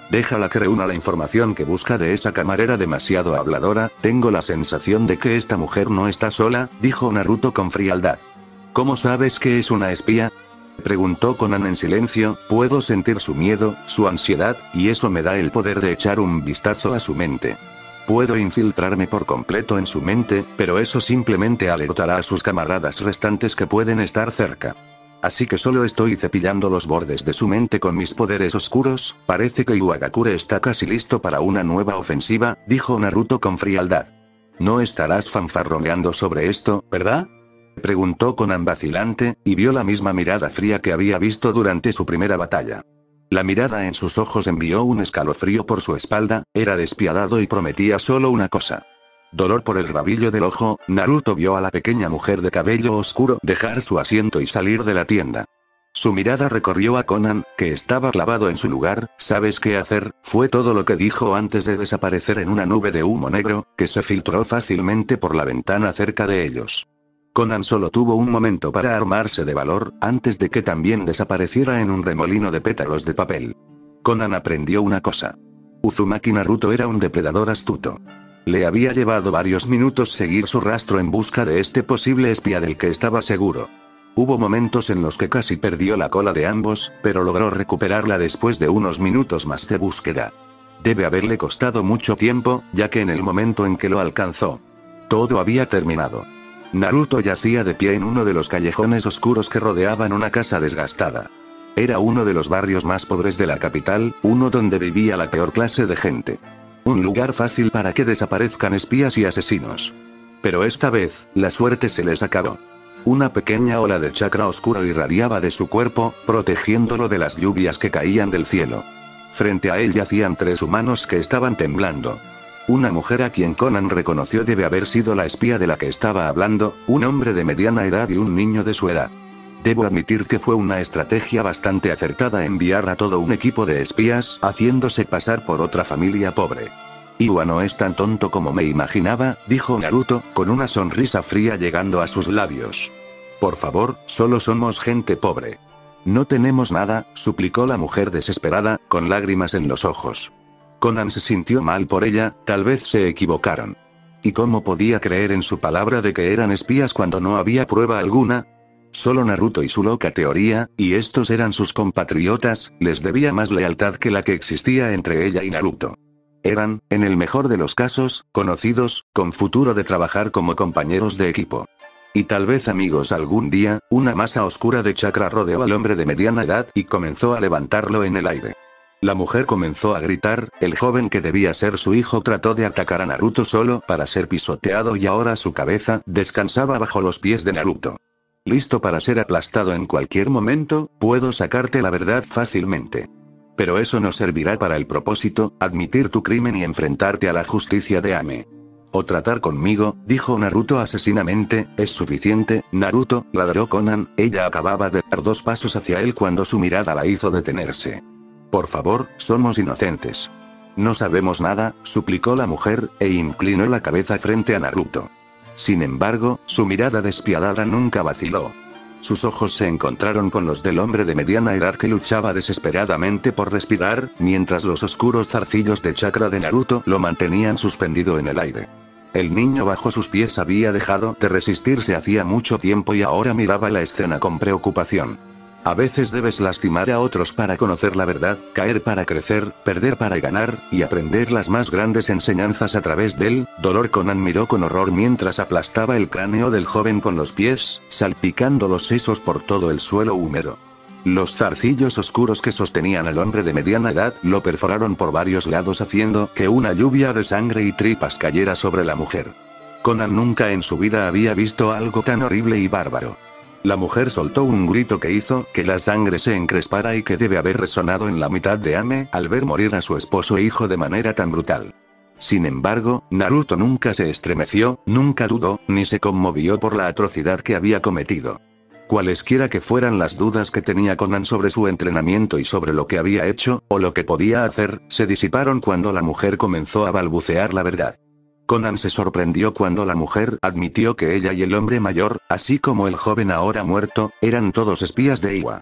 Déjala que reúna la información que busca de esa camarera demasiado habladora, tengo la sensación de que esta mujer no está sola, dijo Naruto con frialdad. ¿Cómo sabes que es una espía? Preguntó Conan en silencio, puedo sentir su miedo, su ansiedad, y eso me da el poder de echar un vistazo a su mente. Puedo infiltrarme por completo en su mente, pero eso simplemente alertará a sus camaradas restantes que pueden estar cerca. Así que solo estoy cepillando los bordes de su mente con mis poderes oscuros, parece que Iwagakure está casi listo para una nueva ofensiva, dijo Naruto con frialdad. No estarás fanfarroneando sobre esto, ¿verdad? Preguntó Conan vacilante, y vio la misma mirada fría que había visto durante su primera batalla. La mirada en sus ojos envió un escalofrío por su espalda, era despiadado y prometía solo una cosa. Dolor por el rabillo del ojo, Naruto vio a la pequeña mujer de cabello oscuro dejar su asiento y salir de la tienda. Su mirada recorrió a Conan, que estaba clavado en su lugar, ¿sabes qué hacer? Fue todo lo que dijo antes de desaparecer en una nube de humo negro, que se filtró fácilmente por la ventana cerca de ellos. Conan solo tuvo un momento para armarse de valor, antes de que también desapareciera en un remolino de pétalos de papel. Conan aprendió una cosa. Uzumaki Naruto era un depredador astuto. Le había llevado varios minutos seguir su rastro en busca de este posible espía del que estaba seguro. Hubo momentos en los que casi perdió la cola de ambos, pero logró recuperarla después de unos minutos más de búsqueda. Debe haberle costado mucho tiempo, ya que en el momento en que lo alcanzó, todo había terminado. Naruto yacía de pie en uno de los callejones oscuros que rodeaban una casa desgastada. Era uno de los barrios más pobres de la capital, uno donde vivía la peor clase de gente. Un lugar fácil para que desaparezcan espías y asesinos. Pero esta vez, la suerte se les acabó. Una pequeña ola de chakra oscuro irradiaba de su cuerpo, protegiéndolo de las lluvias que caían del cielo. Frente a él yacían 3 humanos que estaban temblando. Una mujer a quien Conan reconoció debe haber sido la espía de la que estaba hablando, un hombre de mediana edad y un niño de su edad. Debo admitir que fue una estrategia bastante acertada enviar a todo un equipo de espías, haciéndose pasar por otra familia pobre. Iwa no es tan tonto como me imaginaba, dijo Naruto, con una sonrisa fría llegando a sus labios. Por favor, solo somos gente pobre. No tenemos nada, suplicó la mujer desesperada, con lágrimas en los ojos. Conan se sintió mal por ella, tal vez se equivocaron. ¿Y cómo podía creer en su palabra de que eran espías cuando no había prueba alguna? Solo Naruto y su loca teoría, y estos eran sus compatriotas, les debía más lealtad que la que existía entre ella y Naruto. Eran, en el mejor de los casos, conocidos, con futuro de trabajar como compañeros de equipo. Y tal vez amigos algún día. Una masa oscura de chakra rodeó al hombre de mediana edad y comenzó a levantarlo en el aire. La mujer comenzó a gritar, el joven que debía ser su hijo trató de atacar a Naruto solo para ser pisoteado y ahora su cabeza descansaba bajo los pies de Naruto. Listo para ser aplastado en cualquier momento, puedo sacarte la verdad fácilmente. Pero eso no servirá para el propósito, admitir tu crimen y enfrentarte a la justicia de Ame. O tratar conmigo, dijo Naruto asesinamente, es suficiente, Naruto, ladró Conan, ella acababa de dar 2 pasos hacia él cuando su mirada la hizo detenerse. Por favor, somos inocentes. No sabemos nada, suplicó la mujer, e inclinó la cabeza frente a Naruto. Sin embargo, su mirada despiadada nunca vaciló. Sus ojos se encontraron con los del hombre de mediana edad que luchaba desesperadamente por respirar, mientras los oscuros zarcillos de chakra de Naruto lo mantenían suspendido en el aire. El niño bajo sus pies había dejado de resistirse hacía mucho tiempo y ahora miraba la escena con preocupación. A veces debes lastimar a otros para conocer la verdad, caer para crecer, perder para ganar, y aprender las más grandes enseñanzas a través del dolor. Conan miró con horror mientras aplastaba el cráneo del joven con los pies, salpicando los sesos por todo el suelo húmedo. Los zarcillos oscuros que sostenían al hombre de mediana edad lo perforaron por varios lados haciendo que una lluvia de sangre y tripas cayera sobre la mujer. Conan nunca en su vida había visto algo tan horrible y bárbaro. La mujer soltó un grito que hizo que la sangre se encrespara y que debe haber resonado en la mitad de Ame al ver morir a su esposo e hijo de manera tan brutal. Sin embargo, Naruto nunca se estremeció, nunca dudó, ni se conmovió por la atrocidad que había cometido. Cualesquiera que fueran las dudas que tenía Conan sobre su entrenamiento y sobre lo que había hecho, o lo que podía hacer, se disiparon cuando la mujer comenzó a balbucear la verdad. Conan se sorprendió cuando la mujer admitió que ella y el hombre mayor, así como el joven ahora muerto, eran todos espías de Iwa.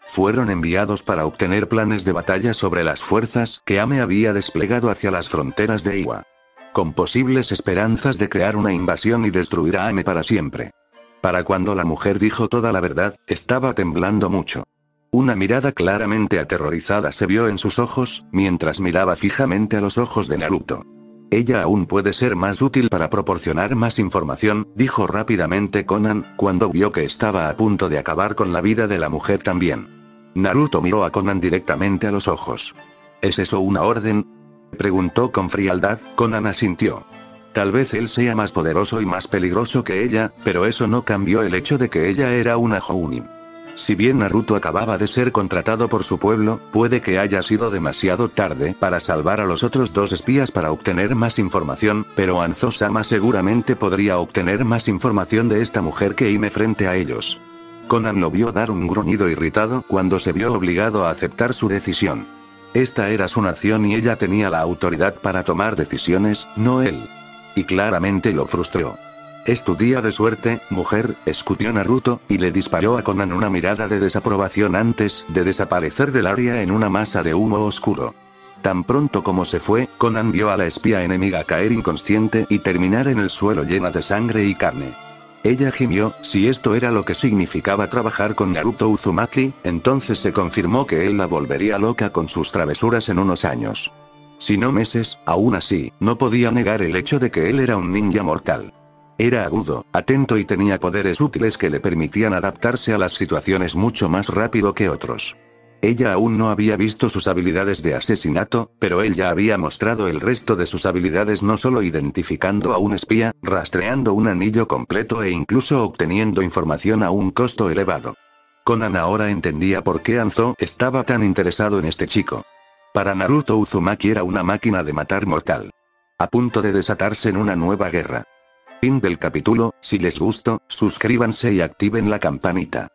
fueron enviados para obtener planes de batalla sobre las fuerzas que Ame había desplegado hacia las fronteras de Iwa, con posibles esperanzas de crear una invasión y destruir a Ame para siempre. Para cuando la mujer dijo toda la verdad, estaba temblando mucho. Una mirada claramente aterrorizada se vio en sus ojos, mientras miraba fijamente a los ojos de Naruto. Ella aún puede ser más útil para proporcionar más información, dijo rápidamente Conan, cuando vio que estaba a punto de acabar con la vida de la mujer también. Naruto miró a Conan directamente a los ojos. ¿Es eso una orden?, preguntó con frialdad. Conan asintió. Tal vez él sea más poderoso y más peligroso que ella, pero eso no cambió el hecho de que ella era una Jounin. Si bien Naruto acababa de ser contratado por su pueblo, puede que haya sido demasiado tarde para salvar a los otros dos espías para obtener más información, pero Hanzo-sama seguramente podría obtener más información de esta mujer que Ime frente a ellos. Conan lo vio dar un gruñido irritado cuando se vio obligado a aceptar su decisión. Esta era su nación y ella tenía la autoridad para tomar decisiones, no él. Y claramente lo frustró. «Es tu día de suerte, mujer», escutió Naruto, y le disparó a Conan una mirada de desaprobación antes de desaparecer del área en una masa de humo oscuro. Tan pronto como se fue, Conan vio a la espía enemiga caer inconsciente y terminar en el suelo llena de sangre y carne. Ella gimió. Si esto era lo que significaba trabajar con Naruto Uzumaki, entonces se confirmó que él la volvería loca con sus travesuras en unos años. Si no meses. Aún así, no podía negar el hecho de que él era un ninja mortal. Era agudo, atento y tenía poderes útiles que le permitían adaptarse a las situaciones mucho más rápido que otros. Ella aún no había visto sus habilidades de asesinato, pero él ya había mostrado el resto de sus habilidades, no solo identificando a un espía, rastreando un anillo completo e incluso obteniendo información a un costo elevado. Conan ahora entendía por qué Hanzo estaba tan interesado en este chico. Para Naruto Uzumaki era una máquina de matar mortal. A punto de desatarse en una nueva guerra. Fin del capítulo. Si les gustó, suscríbanse y activen la campanita.